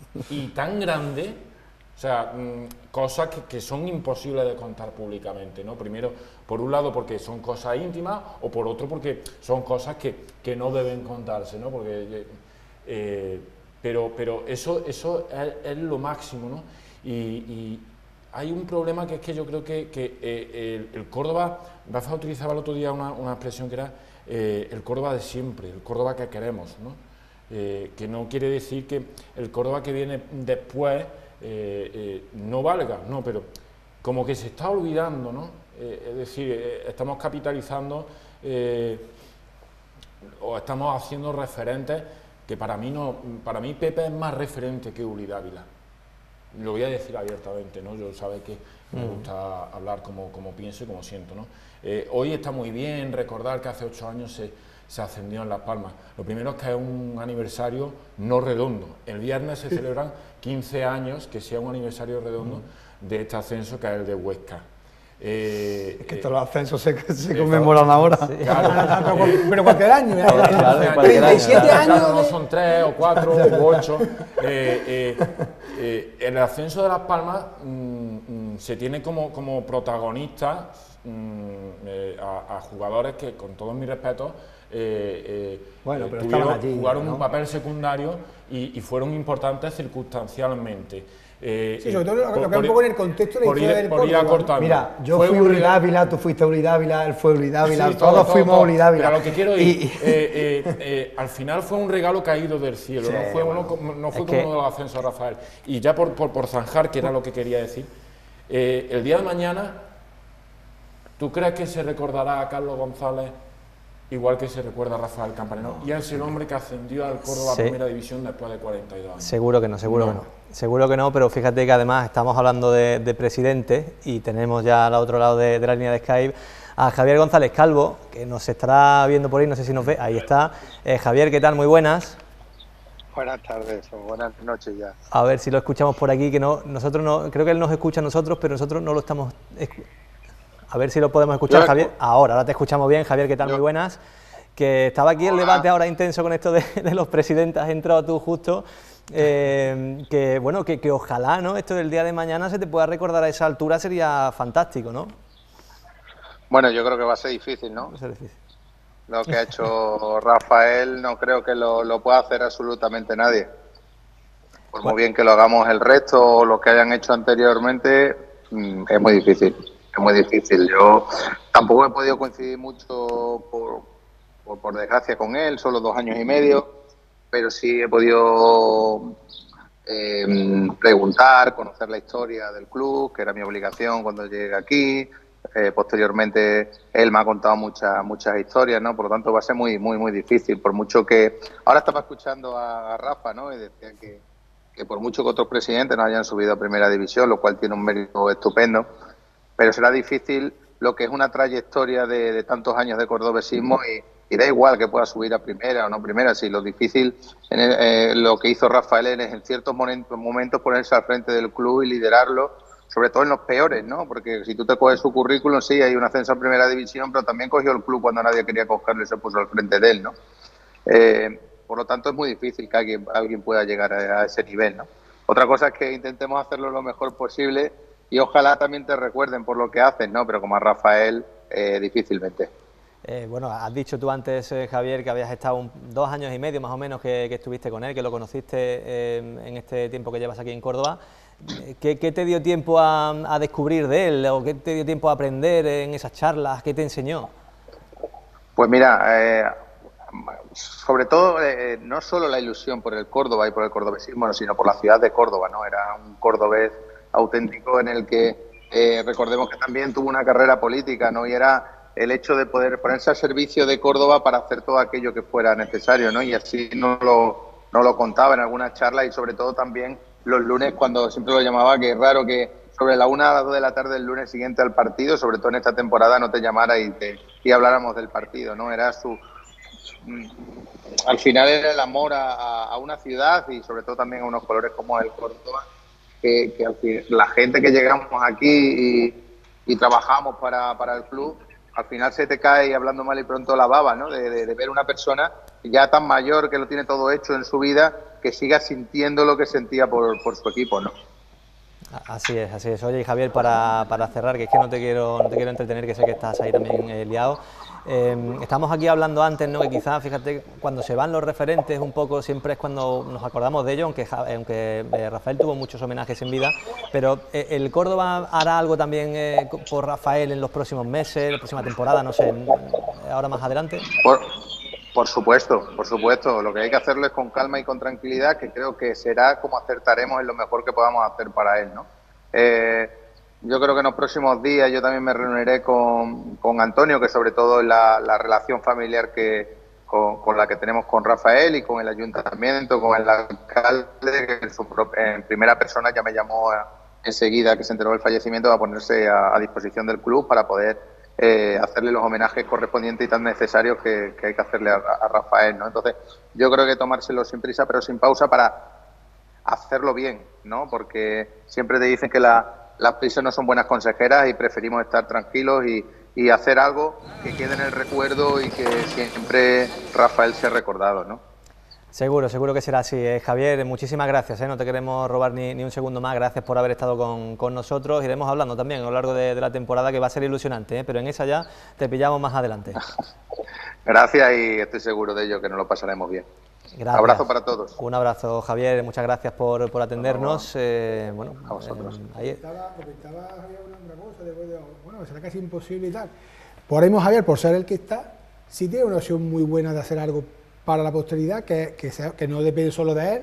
y tan grande, o sea, mmm, cosas que, que son imposibles de contar públicamente, ¿no? Primero, por un lado, porque son cosas íntimas, o por otro, porque son cosas que, que no deben contarse, ¿no? Porque, eh, pero, pero eso, eso es, es lo máximo, ¿no? Y, y hay un problema que es que yo creo que, que eh, el, el Córdoba, Rafa utilizaba el otro día una, una expresión que era eh, el Córdoba de siempre, el Córdoba que queremos, ¿no? Eh, que no quiere decir que el Córdoba que viene después eh, eh, no valga, no, pero como que se está olvidando, ¿no? Eh, es decir, eh, estamos capitalizando eh, o estamos haciendo referentes que para mí no, para mí Pepe es más referente que Uli Dávila. Lo voy a decir abiertamente, ¿no? Yo sabe que me gusta hablar como, como pienso y como siento, ¿no? Eh, hoy está muy bien recordar que hace ocho años se, se ascendió en Las Palmas. Lo primero es que es un aniversario no redondo. El viernes se celebran quince años, que sea un aniversario redondo de este ascenso, que es el de Huesca. Eh, es que eh, todos los ascensos se, se conmemoran ahora. Sí. Claro. Pero cualquier año, ¿eh? Claro, treinta y siete años. Claro, no son tres o cuatro o ocho. Eh, eh, eh, el ascenso de Las Palmas mmm, mmm, se tiene como, como protagonista mmm, eh, a, a jugadores que, con todos mis respetos, eh, eh, bueno, pero tuvieron, allí, jugaron ¿no? un papel secundario y, y fueron importantes circunstancialmente. Eh, sí, sobre todo lo, por, lo que un poco en el contexto de la historia del por ir acortando. Mira, yo fue fui un Uli Dávila, tú fuiste Uli Dávila, él fue Uli Dávila, sí, todos todo, todo, fuimos todo. Uli Dávila. Pero a lo que quiero ir, y, eh, eh, eh, al final fue un regalo caído del cielo, sí, no fue, bueno, uno, no fue es como que... uno de los ascensos a Rafael. Y ya por, por, por zanjar, que era lo que quería decir, eh, el día de mañana, ¿tú crees que se recordará a Carlos González igual que se recuerda a Rafael Campanero? No. Y es el hombre que ascendió al Córdoba sí. a Primera División después de cuarenta y dos años. Seguro que no, seguro no. que no. Seguro que no, pero fíjate que además estamos hablando de, de presidente y tenemos ya al otro lado de, de la línea de Skype a Javier González Calvo, que nos estará viendo por ahí, no sé si nos ve, ahí está. Eh, Javier, ¿qué tal? Muy buenas. Buenas tardes o buenas noches ya. A ver si lo escuchamos por aquí, que no, nosotros no, creo que él nos escucha a nosotros, pero nosotros no lo estamos... A ver si lo podemos escuchar, yo, Javier. Ahora, ahora te escuchamos bien, Javier, ¿qué tal? Yo, Muy buenas. Que estaba aquí el debate ahora intenso con esto de, de los presidentes, has entrado tú justo, eh, que bueno, que, que ojalá, ¿no? Esto del día de mañana se te pueda recordar a esa altura, sería fantástico, ¿no? Bueno, yo creo que va a ser difícil, ¿no? Va a ser difícil. Lo que ha hecho Rafael no creo que lo, lo pueda hacer absolutamente nadie. Por muy bien que lo hagamos el resto o lo que hayan hecho anteriormente, mmm, es muy difícil, es muy difícil. Yo tampoco he podido coincidir mucho por... Por, por desgracia con él, solo dos años y medio, pero sí he podido eh, preguntar, conocer la historia del club, que era mi obligación cuando llegué aquí. Eh, posteriormente él me ha contado muchas muchas historias, ¿no? Por lo tanto va a ser muy muy muy difícil, por mucho que... Ahora estaba escuchando a, a Rafa, ¿no? Y decía que, que por mucho que otros presidentes no hayan subido a Primera División, lo cual tiene un mérito estupendo, pero será difícil lo que es una trayectoria de, de tantos años de cordobesismo y Y da igual que pueda subir a primera o no primera, si lo difícil, en el, eh, lo que hizo Rafael es en ciertos momentos, momentos ponerse al frente del club y liderarlo, sobre todo en los peores, ¿no? Porque si tú te coges su currículum, sí, hay un ascenso a Primera División, pero también cogió el club cuando nadie quería cogerlo y se puso al frente de él, ¿no? Eh, por lo tanto, es muy difícil que alguien, alguien pueda llegar a, a ese nivel, ¿no? Otra cosa es que intentemos hacerlo lo mejor posible y ojalá también te recuerden por lo que haces, ¿no? Pero como a Rafael, eh, difícilmente. Eh, bueno, has dicho tú antes, eh, Javier, que habías estado un, dos años y medio más o menos que, que estuviste con él, que lo conociste eh, en este tiempo que llevas aquí en Córdoba. ¿Qué, qué te dio tiempo a, a descubrir de él o qué te dio tiempo a aprender en esas charlas? ¿Qué te enseñó? Pues mira, eh, sobre todo eh, no solo la ilusión por el Córdoba y por el cordobesismo, sino por la ciudad de Córdoba, ¿no? Era un cordobés auténtico en el que eh, recordemos que también tuvo una carrera política, ¿no? Y era el hecho de poder ponerse al servicio de Córdoba para hacer todo aquello que fuera necesario, ¿no? Y así nos lo, nos lo contaba en algunas charlas y sobre todo también los lunes cuando siempre lo llamaba, que es raro que sobre la una a las dos de la tarde del lunes siguiente al partido, sobre todo en esta temporada, no te llamara y, te, y habláramos del partido, ¿no? Era su... Al final era el amor a, a una ciudad y sobre todo también a unos colores como el Córdoba, que, que al fin, la gente que llegamos aquí y, y trabajamos para, para el club, al final se te cae, hablando mal y pronto, la baba, ¿no? De, de, de ver una persona ya tan mayor que lo tiene todo hecho en su vida, que siga sintiendo lo que sentía por, por su equipo, ¿no? Así es, así es. Oye, y Javier, para, para cerrar, que es que no te quiero, no te quiero entretener, que sé que estás ahí también eh, liado. Eh, estamos aquí hablando antes, ¿no? Que quizás, fíjate, cuando se van los referentes un poco siempre es cuando nos acordamos de ellos, aunque, aunque eh, Rafael tuvo muchos homenajes en vida, pero eh, ¿el Córdoba hará algo también eh, por Rafael en los próximos meses, la próxima temporada, no sé, ahora más adelante? Por, por supuesto, por supuesto. Lo que hay que hacerlo es con calma y con tranquilidad, que creo que será como acertaremos en lo mejor que podamos hacer para él, ¿no? Eh, Yo creo que en los próximos días yo también me reuniré con, con Antonio, que sobre todo es la, la relación familiar que con, con la que tenemos con Rafael y con el ayuntamiento, con el alcalde, que en, su, en primera persona ya me llamó a, enseguida que se enteró del fallecimiento a ponerse a, a disposición del club para poder eh, hacerle los homenajes correspondientes y tan necesarios que, que hay que hacerle a, a Rafael, ¿no? Entonces yo creo que tomárselo sin prisa pero sin pausa para hacerlo bien, ¿no? Porque siempre te dicen que la las prisas no son buenas consejeras y preferimos estar tranquilos y, y hacer algo que quede en el recuerdo y que siempre Rafael sea recordado, ¿no? Seguro, seguro que será así. Eh, Javier, muchísimas gracias, ¿eh? No te queremos robar ni, ni un segundo más. Gracias por haber estado con, con nosotros. Iremos hablando también a lo largo de, de la temporada, que va a ser ilusionante, ¿eh? Pero en esa ya te pillamos más adelante. Gracias y estoy seguro de ello, que nos lo pasaremos bien. Gracias. Abrazo para todos. Un abrazo, Javier, muchas gracias por, por atendernos. Eh, bueno, a vosotros. Eh, ahí... Comentaba, comentaba Javier una cosa, de, bueno, será casi imposible y tal. Por ahí mismo Javier, por ser el que está, sí tiene una opción muy buena de hacer algo para la posteridad, que, que, sea, que no depende solo de él,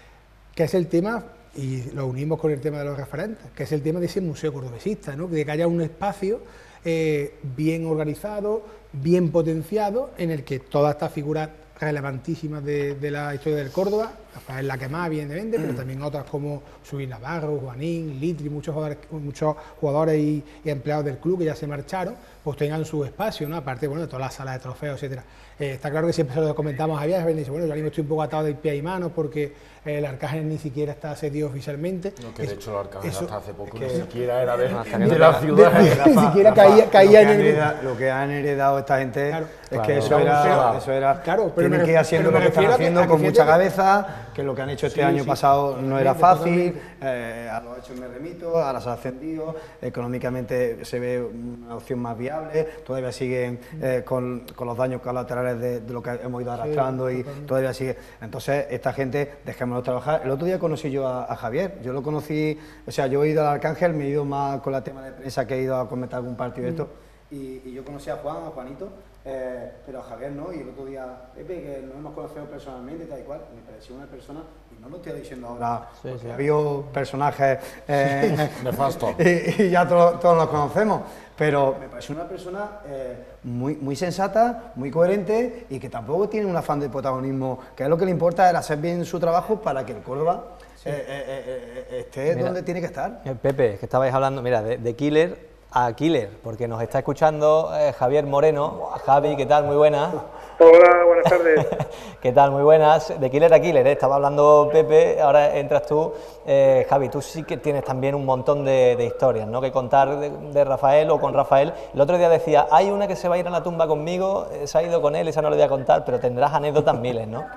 que es el tema, y lo unimos con el tema de los referentes, que es el tema de ese museo cordobesista, ¿no? De que haya un espacio eh, bien organizado, bien potenciado, en el que todas estas figuras relevantísimas de, de la historia del Córdoba, Rafael la que más, evidentemente, pero también otras como Subir Navarro, Juanín, Litri, muchos jugadores, muchos jugadores y, y empleados del club que ya se marcharon, pues tengan su espacio, ¿no? Aparte, bueno, de todas las salas de trofeos, etcétera. Eh, está claro que siempre se lo comentamos a Javier, Javier dice, bueno, yo ahora mismo estoy un poco atado de pie y manos porque eh, el Arcángel ni siquiera está cedido oficialmente. No, que de es, hecho el Arcángel eso, hasta hace poco es ni que, siquiera era de, no, de, de la ciudad. De, de, Rafa, ni siquiera Rafa, caía, caía lo en el... Hereda, lo que han heredado esta gente claro, es claro, que eso claro, era, claro, eso era claro, pero tienen me, que ir haciendo lo que están haciendo con mucha cabeza, que lo que han hecho este sí, año sí, pasado no era fácil, totalmente. eh, a los hechos me remito, ahora se ha ascendido, económicamente se ve una opción más viable, todavía siguen eh, con, con los daños colaterales de, de lo que hemos ido arrastrando, sí, y totalmente. Todavía sigue. Entonces, esta gente, dejémoslo trabajar. El otro día conocí yo a, a Javier, yo lo conocí, o sea, yo he ido al Arcángel, me he ido más con la tema de prensa que he ido a comentar algún partido de esto, y, y yo conocí a Juan, a Juanito, eh, pero a Javier no, y el otro día, Pepe, que nos hemos conocido personalmente, tal y cual, me pareció una persona, y no lo estoy diciendo ahora, sí, porque sí. Había personajes eh, nefastos, y, y ya todos, todos los conocemos, pero me pareció una persona eh, muy, muy sensata, muy coherente, y que tampoco tiene un afán de protagonismo, que es lo que le importa, era hacer bien su trabajo para que el Córdoba sí. eh, eh, eh, esté mira, donde tiene que estar. Pepe, que estabais hablando, mira, de, de Killer a Killer, porque nos está escuchando eh, Javier Moreno. Javi, ¿qué tal? Muy buenas. Hola, buenas tardes. ¿Qué tal? Muy buenas. De Killer a Killer, ¿eh? Estaba hablando Pepe, ahora entras tú. Eh, Javi, tú sí que tienes también un montón de, de historias, ¿no?, que contar de, de Rafael o con Rafael. El otro día decía, hay una que se va a ir a la tumba conmigo, se ha ido con él, esa no le voy a contar, pero tendrás anécdotas miles, ¿no?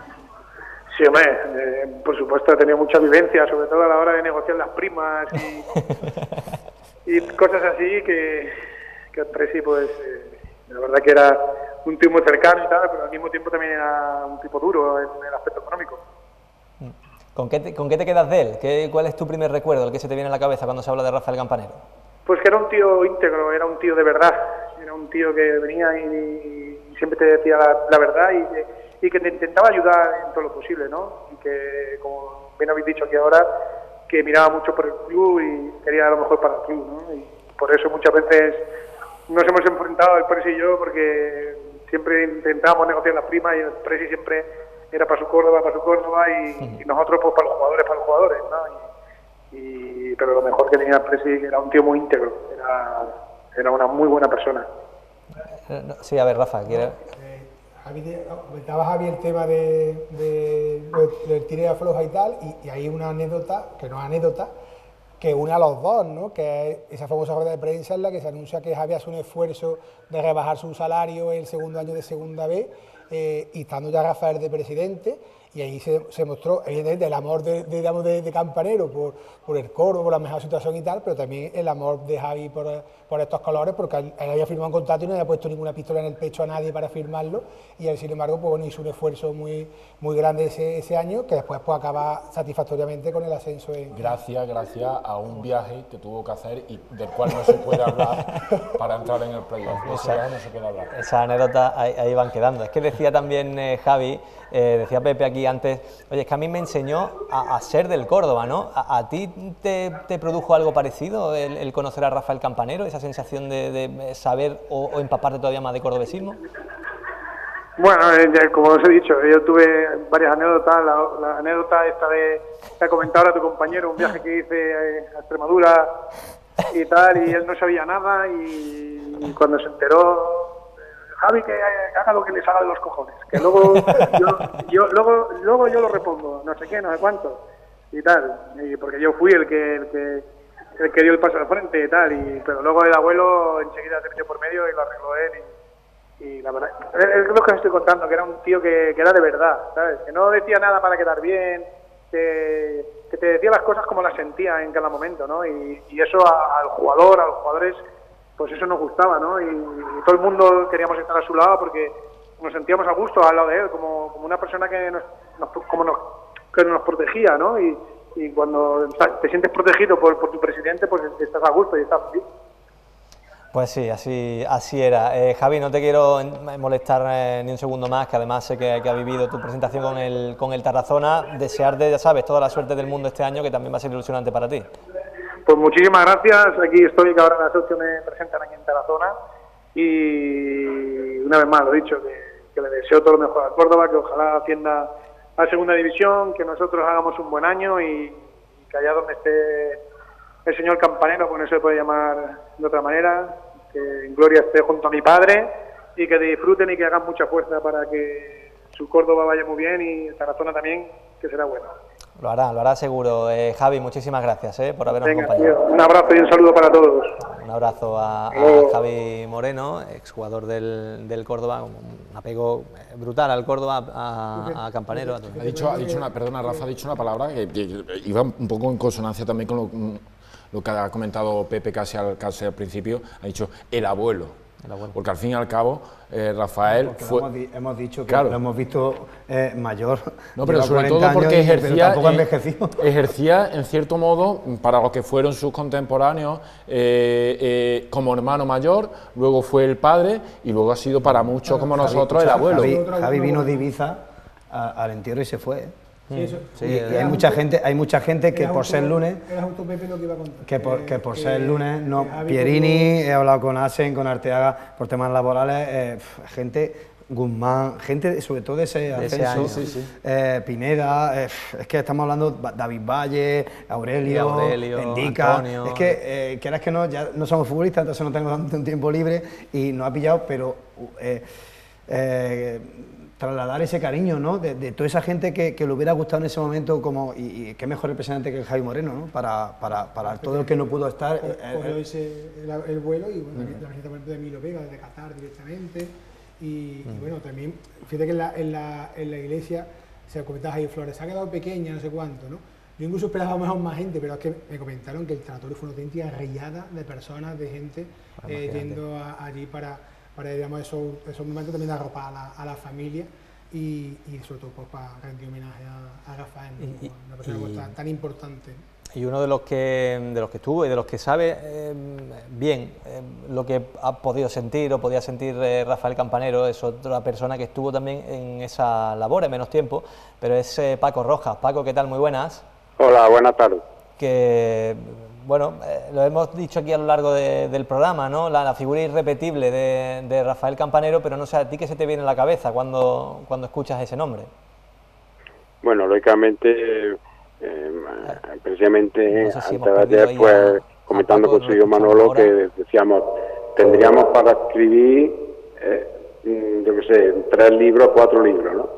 Sí, hombre, eh, por supuesto he tenido mucha vivencia, sobre todo a la hora de negociar las primas y... y cosas así que, que Presi, pues, eh, la verdad que era un tío muy cercano y tal, pero al mismo tiempo también era un tipo duro en el aspecto económico. ¿Con qué te, con qué te quedas de él? ¿Qué, ¿Cuál es tu primer recuerdo, el que se te viene a la cabeza cuando se habla de Rafael Campanero? Pues que era un tío íntegro, era un tío de verdad, era un tío que venía y, y siempre te decía la, la verdad y, y que te intentaba ayudar en todo lo posible, ¿no? Y que, como bien habéis dicho aquí ahora, que miraba mucho por el club y quería lo mejor para el club, ¿no? Y por eso muchas veces nos hemos enfrentado el Presi y yo, porque siempre intentábamos negociar las primas y el Presi siempre era para su Córdoba, para su Córdoba y, y nosotros pues para los jugadores, para los jugadores, ¿no? Y, y, pero lo mejor que tenía el Presi era un tío muy íntegro, era, era una muy buena persona. Sí, a ver, Rafa, ¿quieres...? Comentaba Javi el tema de, de, de, del tire de floja y tal, y, y hay una anécdota, que no es anécdota, que une a los dos, ¿no? Que es esa famosa rueda de prensa en la que se anuncia que Javi hace un esfuerzo de rebajar su salario el segundo año de segunda B, eh, y estando ya Rafael de presidente, y ahí se, se mostró evidentemente el amor de, de, digamos, de, de Campanero por, por el Córdoba, por la mejor situación y tal, pero también el amor de Javi por, por estos colores, porque él, él había firmado un contrato y no había puesto ninguna pistola en el pecho a nadie para firmarlo, y él, sin embargo, pues, bueno, hizo un esfuerzo muy, muy grande ese, ese año, que después pues, acaba satisfactoriamente con el ascenso. En... Gracias, gracias a un viaje que tuvo que hacer y del cual no se puede hablar para entrar en el playoff. Ese viaje no se puede hablar. Esas anécdotas ahí, ahí van quedando. Es que decía también eh, Javi, eh, decía Pepe aquí antes, oye, es que a mí me enseñó a, a ser del Córdoba, ¿no? ¿A, a ti te, te produjo algo parecido el, el conocer a Rafael Campanero, esa sensación de, de saber o, o empaparte todavía más de cordobesismo? Bueno, eh, como os he dicho, yo tuve varias anécdotas. La, la anécdota esta de que ha comentado ahora tu compañero, un viaje que hice a Extremadura y tal, y él no sabía nada, y, y cuando se enteró, Javi, que haga lo que le salga de los cojones, que luego yo, yo, luego, luego yo lo repongo, no sé qué, no sé cuánto, y tal, y porque yo fui el que, el que, el que dio el paso al frente y tal, y, pero luego el abuelo enseguida se metió por medio y lo arregló él, y, y la verdad, es lo que os estoy contando, que era un tío que, que era de verdad, ¿sabes? Que no decía nada para quedar bien, que, que te decía las cosas como las sentía en cada momento, ¿no? Y, y eso a, al jugador, a los jugadores, pues eso nos gustaba, ¿no? Y, y todo el mundo queríamos estar a su lado porque nos sentíamos a gusto al lado de él, como, como una persona que nos, nos, como nos, que nos protegía, ¿no? Y, y cuando te sientes protegido por, por tu presidente, pues estás a gusto y estás feliz. Pues sí, así, así era. Eh, Javi, no te quiero molestar eh, ni un segundo más, que además sé que, que ha vivido tu presentación con el, con el Tarazona. Desearte, ya sabes, toda la suerte del mundo este año, que también va a ser ilusionante para ti. Pues muchísimas gracias. Aquí estoy, que ahora a las ocho me presentan aquí en Tarazona. Y una vez más lo he dicho, que, que le deseo todo lo mejor a Córdoba, que ojalá ascienda a Segunda División, que nosotros hagamos un buen año y, y que allá donde esté el señor Campanero, pues no se le puede llamar de otra manera, que en gloria esté junto a mi padre y que disfruten y que hagan mucha fuerza para que su Córdoba vaya muy bien y Tarazona también, que será bueno. Lo hará, lo hará seguro. Eh, Javi, muchísimas gracias eh, por habernos Venga, acompañado. Tío, un abrazo y un saludo para todos. Un abrazo a, a Javi Moreno, exjugador del, del Córdoba, un apego brutal al Córdoba, a, a Campanero. A todo. Ha dicho, ha dicho una, perdona, Rafa, ha dicho una palabra que, que iba un poco en consonancia también con lo, lo que ha comentado Pepe casi al, casi al principio. Ha dicho el abuelo. El abuelo. Porque al fin y al cabo, eh, Rafael porque fue... Hemos, di hemos dicho que claro. lo hemos visto eh, mayor. No, pero sobre todo porque ejercía, eh, ejercía, en cierto modo, para los que fueron sus contemporáneos, eh, eh, como hermano mayor, luego fue el padre y luego ha sido para muchos como Javi, nosotros escucha, el abuelo. Javi, Javi vino de Ibiza a, al entierro y se fue. ¿eh? Sí, eso, sí, y, y hay mucha justo, gente, hay mucha gente que por ser lunes, era justo Pepe lo que iba a contar, que por, que por que, ser lunes, no, Javi Pierini, como... he hablado con Asen, con Arteaga, por temas laborales, eh, gente, Guzmán, gente sobre todo de ese de ascenso, ese año, sí, sí. Eh, Pineda, eh, es que estamos hablando David Valle, Aurelio, Aurelio Endica, Antonio. Es que eh, quieras que no, ya no somos futbolistas, entonces no tengo tanto tiempo libre y nos ha pillado, pero eh, eh, trasladar ese cariño, ¿no? De, de toda esa gente que, que le hubiera gustado en ese momento, como y, y qué mejor representante que Javi Moreno, ¿no? Para, para, para todo el que no pudo estar. Cogió ese el, el vuelo y bueno, uh-huh. la visita de Milo Vega desde Qatar directamente y, uh-huh. y bueno, también fíjate que en la, en la, en la iglesia se comentaba Javier Flores, se ha quedado pequeña, no sé cuánto, ¿no? Yo incluso esperaba mejor más gente, pero es que me comentaron que el tratatorio fue una auténtica riada de personas, de gente eh, yendo a, allí para para digamos, esos, esos momentos también arropar a la, a la familia y, y sobre todo pues, para rendir homenaje a, a Rafael, ¿no? y, una persona y, tan, tan importante. Y uno de los que de los que estuvo y de los que sabe eh, bien eh, lo que ha podido sentir o podía sentir eh, Rafael Campanero es otra persona que estuvo también en esa labor en menos tiempo, pero es eh, Paco Rojas. Paco, ¿qué tal? Muy buenas. Hola, buenas tardes. Que... Bueno, eh, lo hemos dicho aquí a lo largo de, del programa, ¿no? La, la figura irrepetible de, de Rafael Campanero, pero no sé a ti qué se te viene a la cabeza cuando, cuando escuchas ese nombre. Bueno, lógicamente, eh, precisamente no sé si antes de ayer, pues, comentando con su hijo Manolo, ahora. que decíamos, tendríamos para escribir, eh, yo qué sé, tres libros, cuatro libros, ¿no?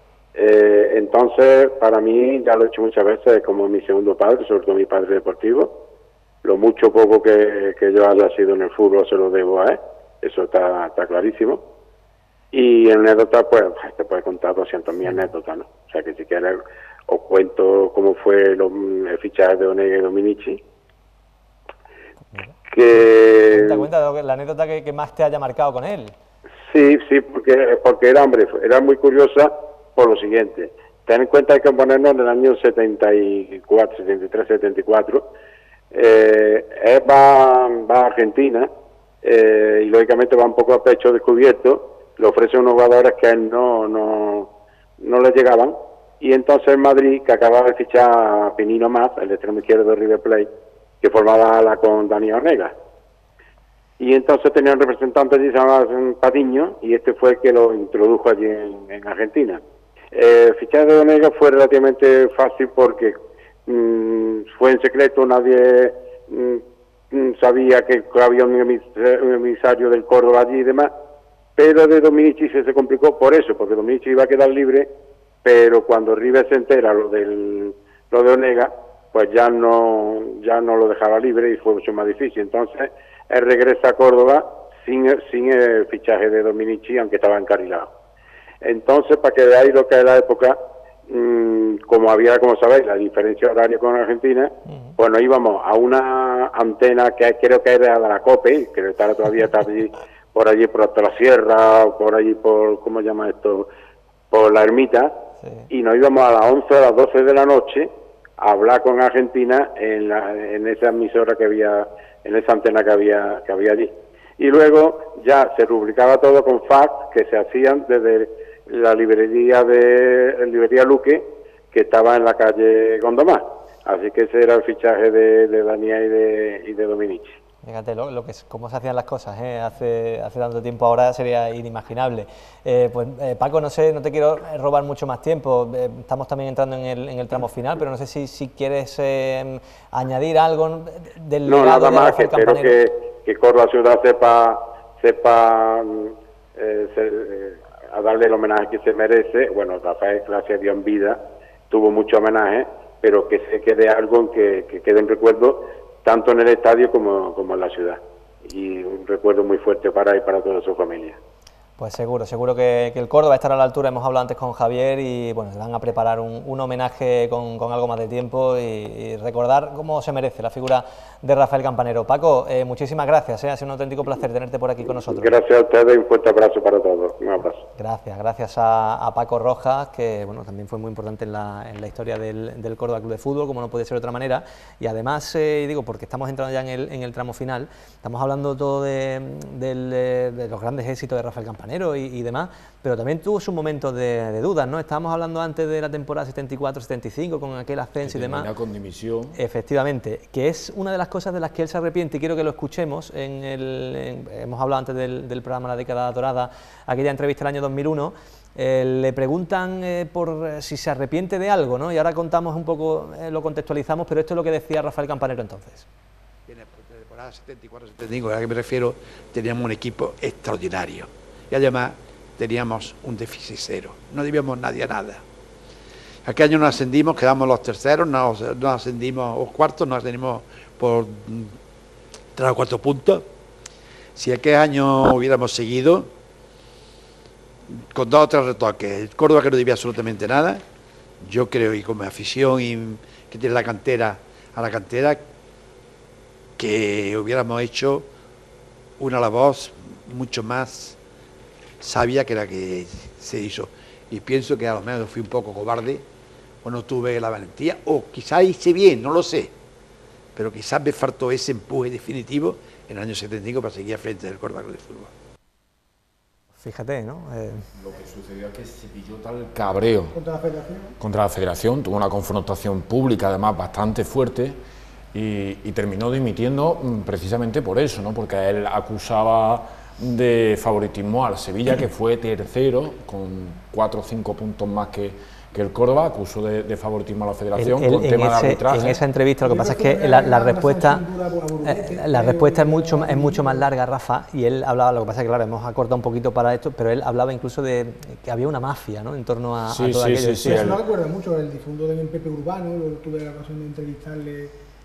Eh, entonces, para mí, ya lo he hecho muchas veces, como mi segundo padre, sobre todo mi padre deportivo. Lo mucho poco que, que yo haya sido en el fútbol se lo debo a él, eso está, está clarísimo. Y en anécdotas, pues, te puede contar doscientas mil anécdotas, ¿no? O sea, que si quieres, os cuento cómo fue lo, el fichaje de Onega y Dominici. Que... Cuenta, cuenta la anécdota que, que más te haya marcado con él. Sí, sí, porque, porque era, hombre, era muy curiosa por lo siguiente. Ten en cuenta que ponernos en el año setenta y cuatro, setenta y tres, setenta y cuatro, eh, él va, va a Argentina eh, y lógicamente va un poco a pecho descubierto, le ofrece unos jugadores que a él no, no, no le llegaban, y entonces el Madrid, que acababa de fichar a Pinino Más, el extremo izquierdo de River Plate, que formaba ala con Dani Onega. Y entonces tenía un representante allí, se llamaba Patiño, y este fue el que lo introdujo allí en, en Argentina. El fichaje de Onega fue relativamente fácil porque mmm, fue en secreto, nadie mmm, sabía que había un, emis, un emisario del Córdoba allí y demás, pero de Dominici se, se complicó por eso, porque Dominici iba a quedar libre, pero cuando River se entera lo, del, lo de Onega, pues ya no, ya no lo dejaba libre y fue mucho más difícil. Entonces él regresa a Córdoba sin, sin el fichaje de Dominici, aunque estaba encarrilado. Entonces, para que veáis lo que es la época, mmm, como había, como sabéis, la diferencia horaria con Argentina, uh-huh. pues nos íbamos a una antena que creo que era de la COPE, que todavía está allí, por allí por hasta la sierra, o por allí por, ¿cómo se llama esto?, por la ermita, sí. Y nos íbamos a las once, a las doce de la noche, a hablar con Argentina en, la, en esa emisora que había, en esa antena que había, que había allí. Y luego ya se rubricaba todo con fax que se hacían desde la librería de la librería Luque, que estaba en la calle Gondomar. Así que ese era el fichaje de, de Daniel y de, y de Dominici. Fíjate lo, lo que es, cómo se hacían las cosas, ¿eh? hace, hace tanto tiempo, ahora sería inimaginable. Eh, pues eh, Paco, no sé, no te quiero robar mucho más tiempo, eh, estamos también entrando en el, en el tramo final, pero no sé si, si quieres eh, añadir algo del no, legado nada de más, Rafael que espero Campanero. que, que Córdoba Ciudad sepa, sepa eh, se, eh, a darle el homenaje que se merece. Bueno, Rafael, gracias a Dios en vida, tuvo mucho homenaje, pero que se quede algo en que, que quede en recuerdo, tanto en el estadio como, como en la ciudad. Y un recuerdo muy fuerte para él y para toda su familia. Pues seguro, seguro que, que el Córdoba estará a la altura. Hemos hablado antes con Javier y bueno, le van a preparar un, un homenaje con, con algo más de tiempo y, y recordar cómo se merece la figura de Rafael Campanero. Paco, eh, muchísimas gracias, eh, ha sido un auténtico placer tenerte por aquí con nosotros. Gracias a ustedes y un fuerte abrazo para todos. Un abrazo. Gracias, gracias a, a Paco Rojas, que bueno, también fue muy importante en la, en la historia del, del Córdoba Club de Fútbol, como no puede ser de otra manera. Y además, eh, digo, porque estamos entrando ya en el, en el tramo final, estamos hablando todo de, de, de los grandes éxitos de Rafael Campanero Y, y demás, pero también tuvo sus momentos de, de dudas, ¿no? Estábamos hablando antes de la temporada setenta y cuatro setenta y cinco con aquel ascenso y demás. Con dimisión. Efectivamente, que es una de las cosas de las que él se arrepiente y quiero que lo escuchemos. En el, en, hemos hablado antes del, del programa La década dorada, aquella entrevista del año dos mil uno. Eh, le preguntan eh, por eh, si se arrepiente de algo, ¿no? Y ahora contamos un poco, eh, lo contextualizamos, pero esto es lo que decía Rafael Campanero entonces. En la temporada setenta y cuatro setenta y cinco, a la que me refiero, teníamos un equipo extraordinario. Y además teníamos un déficit cero, no debíamos nadie a nada. Aquel año nos ascendimos, quedamos los terceros, nos, nos ascendimos, o cuartos, nos ascendimos por tres o cuatro puntos. Si aquel año hubiéramos seguido, con dos o tres retoques, el Córdoba que no debía absolutamente nada, yo creo, y como afición y que tiene la cantera, a la cantera, que hubiéramos hecho una labor mucho más sabía que era que se hizo, y pienso que a lo menos fui un poco cobarde o no tuve la valentía, o quizás hice bien, no lo sé, pero quizás me faltó ese empuje definitivo en el año setenta y cinco para seguir al frente del Córdoba Club de Fútbol. Fíjate, ¿no? Eh... Lo que sucedió es que se pilló tal cabreo contra la Federación, contra la Federación, tuvo una confrontación pública además bastante fuerte y, y terminó dimitiendo precisamente por eso, ¿no? Porque él acusaba de favoritismo al Sevilla, que fue tercero con cuatro o cinco puntos más que, que el Córdoba, acusó de, de favoritismo a la Federación el, el, con tema ese, de arbitraje. En esa entrevista lo que pasa es que la, la respuesta eh, la respuesta es mucho es mucho más larga, Rafa, y él hablaba, lo que pasa es que claro, hemos acortado un poquito para esto, pero él hablaba incluso de que había una mafia, ¿no?, en torno a, sí, a todo sí, aquello. Sí, sí, eso él... no recuerda mucho el difunto de Pepe Urbano, lo tuve la ocasión de entrevistarle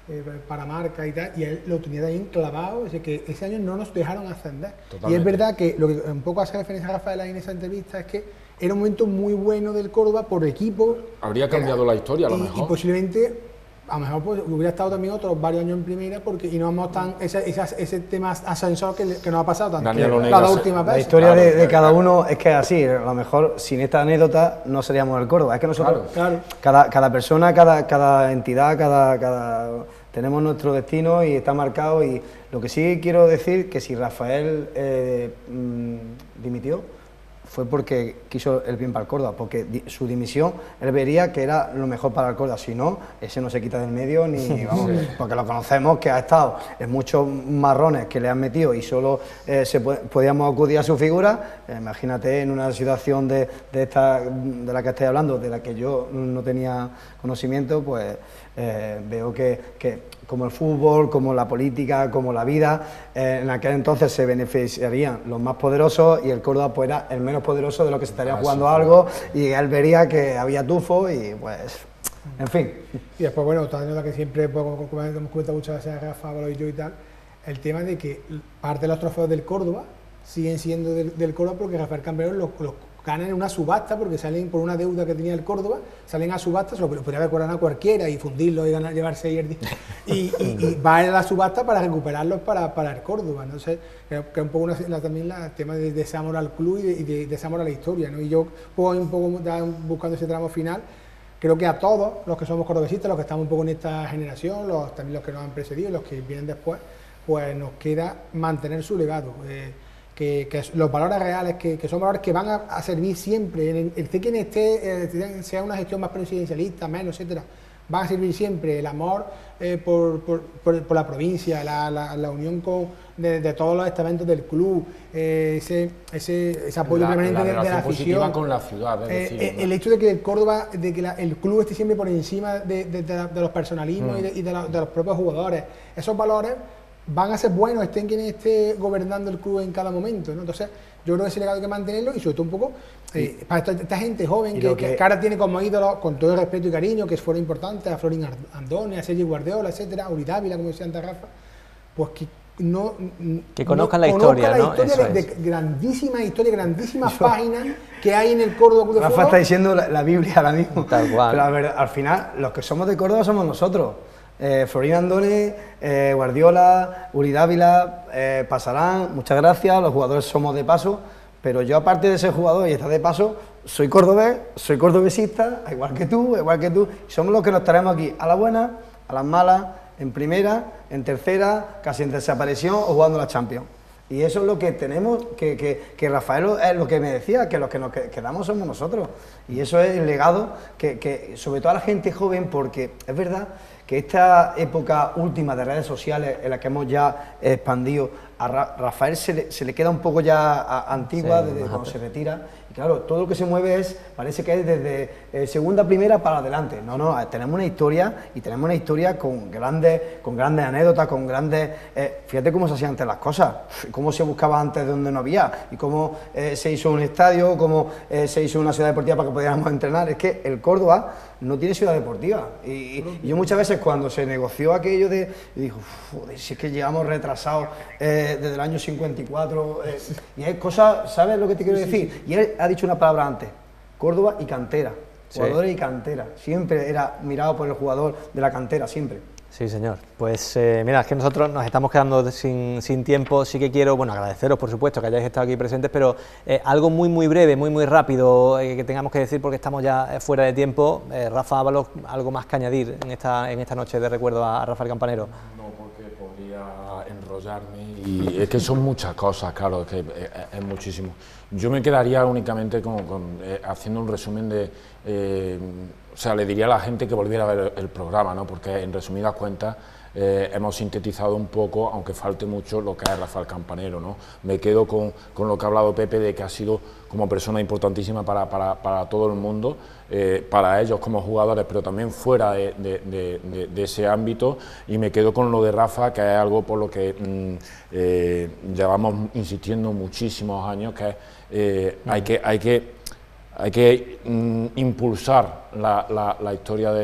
eh, para marca y tal, y él lo tenía también clavado, es que ese año no nos dejaron ascender. Totalmente. Y es verdad que lo que un poco hace referencia a Rafael ahí en esa entrevista es que era un momento muy bueno del Córdoba por equipo. Habría cambiado era, la historia a lo y, mejor. Y posiblemente, a lo mejor pues, hubiera estado también otros varios años en primera, porque y no vamos tan ese, ese, ese tema ascensor que, que nos ha pasado tanto la, la última vez. La historia claro, de, de cada uno es que es así, a lo mejor sin esta anécdota no seríamos el Córdoba, es que nosotros, claro, claro. Cada, cada persona, cada, cada entidad, cada, cada tenemos nuestro destino y está marcado, y lo que sí quiero decir que si Rafael eh, mmm, dimitió fue porque quiso el bien para el Córdoba, porque di, su dimisión él vería que era lo mejor para el Córdoba, si no, ese no se quita del medio ni vamos, sí. Porque lo conocemos que ha estado en muchos marrones que le han metido y solo eh, se puede, podíamos acudir a su figura. Eh, imagínate en una situación de, de esta de la que estoy hablando, de la que yo no tenía conocimiento, pues eh, veo que, que como el fútbol, como la política, como la vida, eh, en aquel entonces se beneficiarían los más poderosos y el Córdoba pues era el menos poderoso de lo que se estaría ah, jugando sí, algo, y él vería que había tufo y pues, en fin. Y después, bueno, otra anécdota que siempre pues, hemos comentado muchas veces a Rafa, Balo y yo y tal, el tema de que parte de los trofeos del Córdoba siguen siendo del, del Córdoba porque Rafael Campeón los, los ganan en una subasta, porque salen por una deuda que tenía el Córdoba, salen a subasta, se lo podría haber cobrado a cualquiera y fundirlo y ganar, llevarse ayer y, y, y va a la subasta para recuperarlos para, para el Córdoba, ¿no? Entonces, creo que es un poco una, la, también la, el tema de desamor al club y de, y de desamor a la historia, ¿no? Y yo pues, un poco buscando ese tramo final, creo que a todos los que somos cordobesistas, los que estamos un poco en esta generación, los, también los que nos han precedido y los que vienen después, pues nos queda mantener su legado. Eh, Que, que los valores reales, que, que son valores que van a, a servir siempre, el, el que quien esté, eh, sea una gestión más presidencialista, menos, etcétera, van a servir siempre el amor eh, por, por, por, por la provincia, la, la, la unión con, de, de todos los estamentos del club, eh, ese, ese, ese apoyo la, permanente la de, de la afición. Con la ciudad, es eh, decir, eh, ¿no? El hecho de que el Córdoba, de que la, el club esté siempre por encima de, de, de, de los personalismos mm. y, de, y de, la, de los propios jugadores, esos valores van a ser buenos, estén quien esté gobernando el club en cada momento, ¿no? Entonces, yo creo que ese legado hay que mantenerlo y sobre todo un poco eh, sí. para esta, esta gente joven que, que, que ahora tiene como ídolo, con todo el respeto y cariño, que fueron importantes, a Florin Andone, a Sergi Guardiola, etcétera, a Uri Dávila, como decía antes Rafa, pues que no... Que conozcan no, la historia, la ¿no? historia de, de grandísimas historias, grandísimas páginas que hay en el Córdoba Club de Rafa Fútbol. está diciendo la, la Biblia ahora mismo. Tal cual. Pero a ver, al final, los que somos de Córdoba somos nosotros. Eh, Florin Andone, eh, Guardiola, Uri Dávila, eh, pasarán, muchas gracias, los jugadores somos de paso, pero yo aparte de ser jugador y estar de paso, soy cordobés, soy cordobesista, igual que tú, igual que tú, y somos los que nos estaremos aquí a la buena, a las malas, en primera, en tercera, casi en desaparición o jugando la Champions. Y eso es lo que tenemos, que, que, que Rafael es lo que me decía, que los que nos quedamos somos nosotros. Y eso es el legado, que, que sobre todo a la gente joven, porque es verdad que esta época última de redes sociales en la que hemos ya expandido, a Ra Rafael se le, se le queda un poco ya a, antigua, sí, desde cuando se retira, y claro, todo lo que se mueve es, parece que es desde eh, segunda, primera para adelante. No, no, tenemos una historia, y tenemos una historia con grandes, con grandes anécdotas, con grandes... Eh, fíjate cómo se hacían antes las cosas, cómo se buscaba antes de donde no había, y cómo eh, se hizo un estadio, cómo eh, se hizo una ciudad deportiva para que pudiéramos entrenar. Es que el Córdoba no tiene ciudad deportiva, y, y yo muchas veces cuando se negoció aquello de, yo digo, si es que llegamos retrasados eh, desde el año cincuenta y cuatro, eh, y hay cosas, ¿sabes lo que te quiero decir? Y él ha dicho una palabra antes, Córdoba y cantera, jugadores sí. y cantera, siempre era mirado por el jugador de la cantera, siempre. Sí, señor. Pues eh, mira, es que nosotros nos estamos quedando sin, sin tiempo. Sí que quiero, bueno, agradeceros, por supuesto, que hayáis estado aquí presentes, pero eh, algo muy, muy breve, muy, muy rápido eh, que tengamos que decir porque estamos ya fuera de tiempo. Eh, Rafa Ábalos, ¿algo más que añadir en esta, en esta noche de recuerdo a, a Rafael Campanero? No, porque podría enrollarme y es que son muchas cosas, claro, es que es, es muchísimo. Yo me quedaría únicamente con, con, eh, haciendo un resumen de... Eh, o sea, le diría a la gente que volviera a ver el programa, ¿no? Porque en resumidas cuentas eh, hemos sintetizado un poco, aunque falte mucho, lo que es Rafael Campanero, ¿no? Me quedo con, con lo que ha hablado Pepe, de que ha sido como persona importantísima para, para, para todo el mundo, eh, para ellos como jugadores, pero también fuera de, de, de, de, de ese ámbito, y me quedo con lo de Rafa, que es algo por lo que mmm, eh, llevamos insistiendo muchísimos años, que eh, mm. hay que... Hay que Hay que mm, impulsar la, la, la historia de,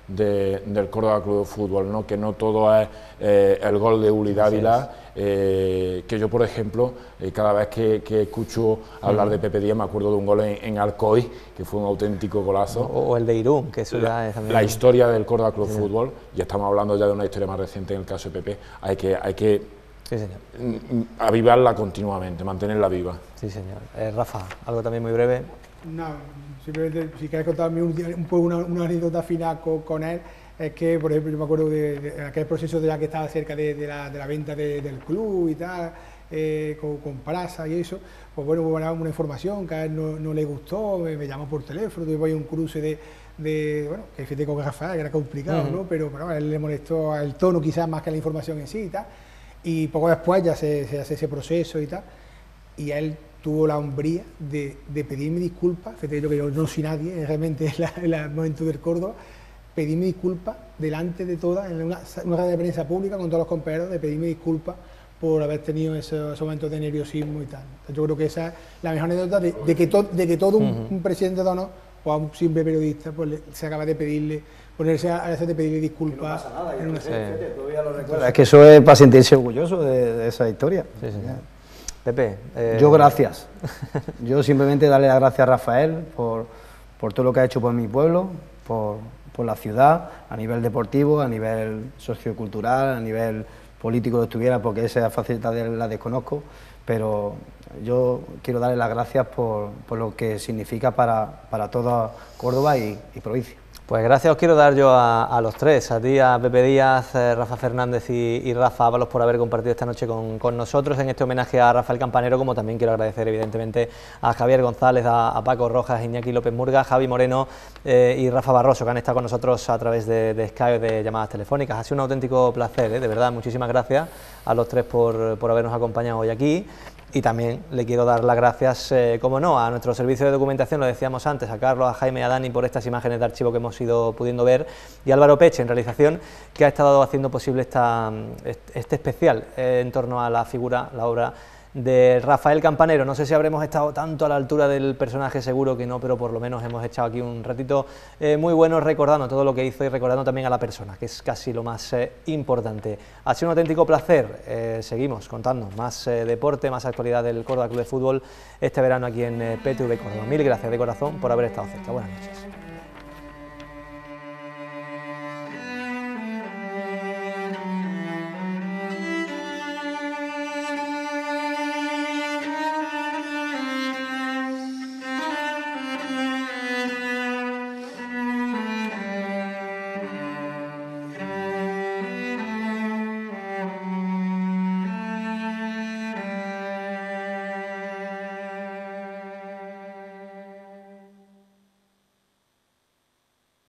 de, del Córdoba Club de Fútbol, ¿no? Que no todo es eh, el gol de Uli Dávila, eh, que yo, por ejemplo, eh, cada vez que, que escucho hablar uh-huh. de Pepe Díaz me acuerdo de un gol en, en Alcoy, que fue un auténtico golazo. O, o el de Irún, que eso la, ya es también... La historia del Córdoba Club de sí. Fútbol, y estamos hablando ya de una historia más reciente en el caso de Pepe, hay que... Hay que Sí, señor. avivarla continuamente, mantenerla viva. Sí, señor. Eh, Rafa, algo también muy breve. No, simplemente si quieres contarme un, un poco una, una anécdota final con, con él, es que, por ejemplo, yo me acuerdo de, de aquel proceso de la que estaba cerca de, de, la, de la venta de, del club y tal, eh, con, con Plaza y eso, pues bueno, me mandaban una información que a él no, no le gustó, me, me llamó por teléfono, tuve un cruce de, de bueno, que fíjate con Rafael, que era complicado, uh-huh. ¿no? Pero, pero a él le molestó el tono quizás más que la información en sí y tal. Y poco después ya se, se hace ese proceso y tal, y él tuvo la hombría de, de pedirme disculpas, fíjate yo que yo no soy nadie, realmente es el momento del Córdoba, pedirme disculpas delante de todas, en una, una rueda de prensa pública con todos los compañeros, de pedirme disculpas por haber tenido esos, esos momentos de nerviosismo y tal. Entonces, yo creo que esa es la mejor anécdota de, de, que, to, de que todo un, uh-huh. un presidente de honor o a un simple periodista pues, le, se acaba de pedirle, ponerse a veces de pedirle disculpas. No pasa nada, en una sí. Lo es que eso es para sentirse orgulloso de, de esa historia. Sí, señor. Pepe. Eh... Yo gracias. Yo simplemente darle las gracias a Rafael por, por todo lo que ha hecho por mi pueblo, por, por la ciudad, a nivel deportivo, a nivel sociocultural, a nivel político lo estuviera, porque esa faceta de la desconozco, pero yo quiero darle las gracias por, por lo que significa para, para toda Córdoba y, y provincia. Pues gracias os quiero dar yo a, a los tres, a ti, a Pepe Díaz, eh, Rafa Fernández y, y Rafa Ábalos por haber compartido esta noche con, con nosotros en este homenaje a Rafael Campanero, como también quiero agradecer evidentemente a Javier González, a, a Paco Rojas, Iñaki López Murga, Javi Moreno eh, y Rafa Barroso, que han estado con nosotros a través de, de Skype, de llamadas telefónicas. Ha sido un auténtico placer, ¿eh? De verdad, muchísimas gracias a los tres por, por habernos acompañado hoy aquí. Y también le quiero dar las gracias, eh, como no, a nuestro servicio de documentación, lo decíamos antes, a Carlos, a Jaime y a Dani por estas imágenes de archivo que hemos ido pudiendo ver, y a Álvaro Peche en realización, que ha estado haciendo posible esta, este especial eh, en torno a la figura, la obra de Rafael Campanero. No sé si habremos estado tanto a la altura del personaje, seguro que no, pero por lo menos hemos echado aquí un ratito eh, muy bueno recordando todo lo que hizo y recordando también a la persona, que es casi lo más eh, importante. Ha sido un auténtico placer, eh, seguimos contando más eh, deporte, más actualidad del Córdoba Club de Fútbol este verano aquí en eh, P T V Córdoba. Mil gracias de corazón por haber estado cerca. Buenas noches.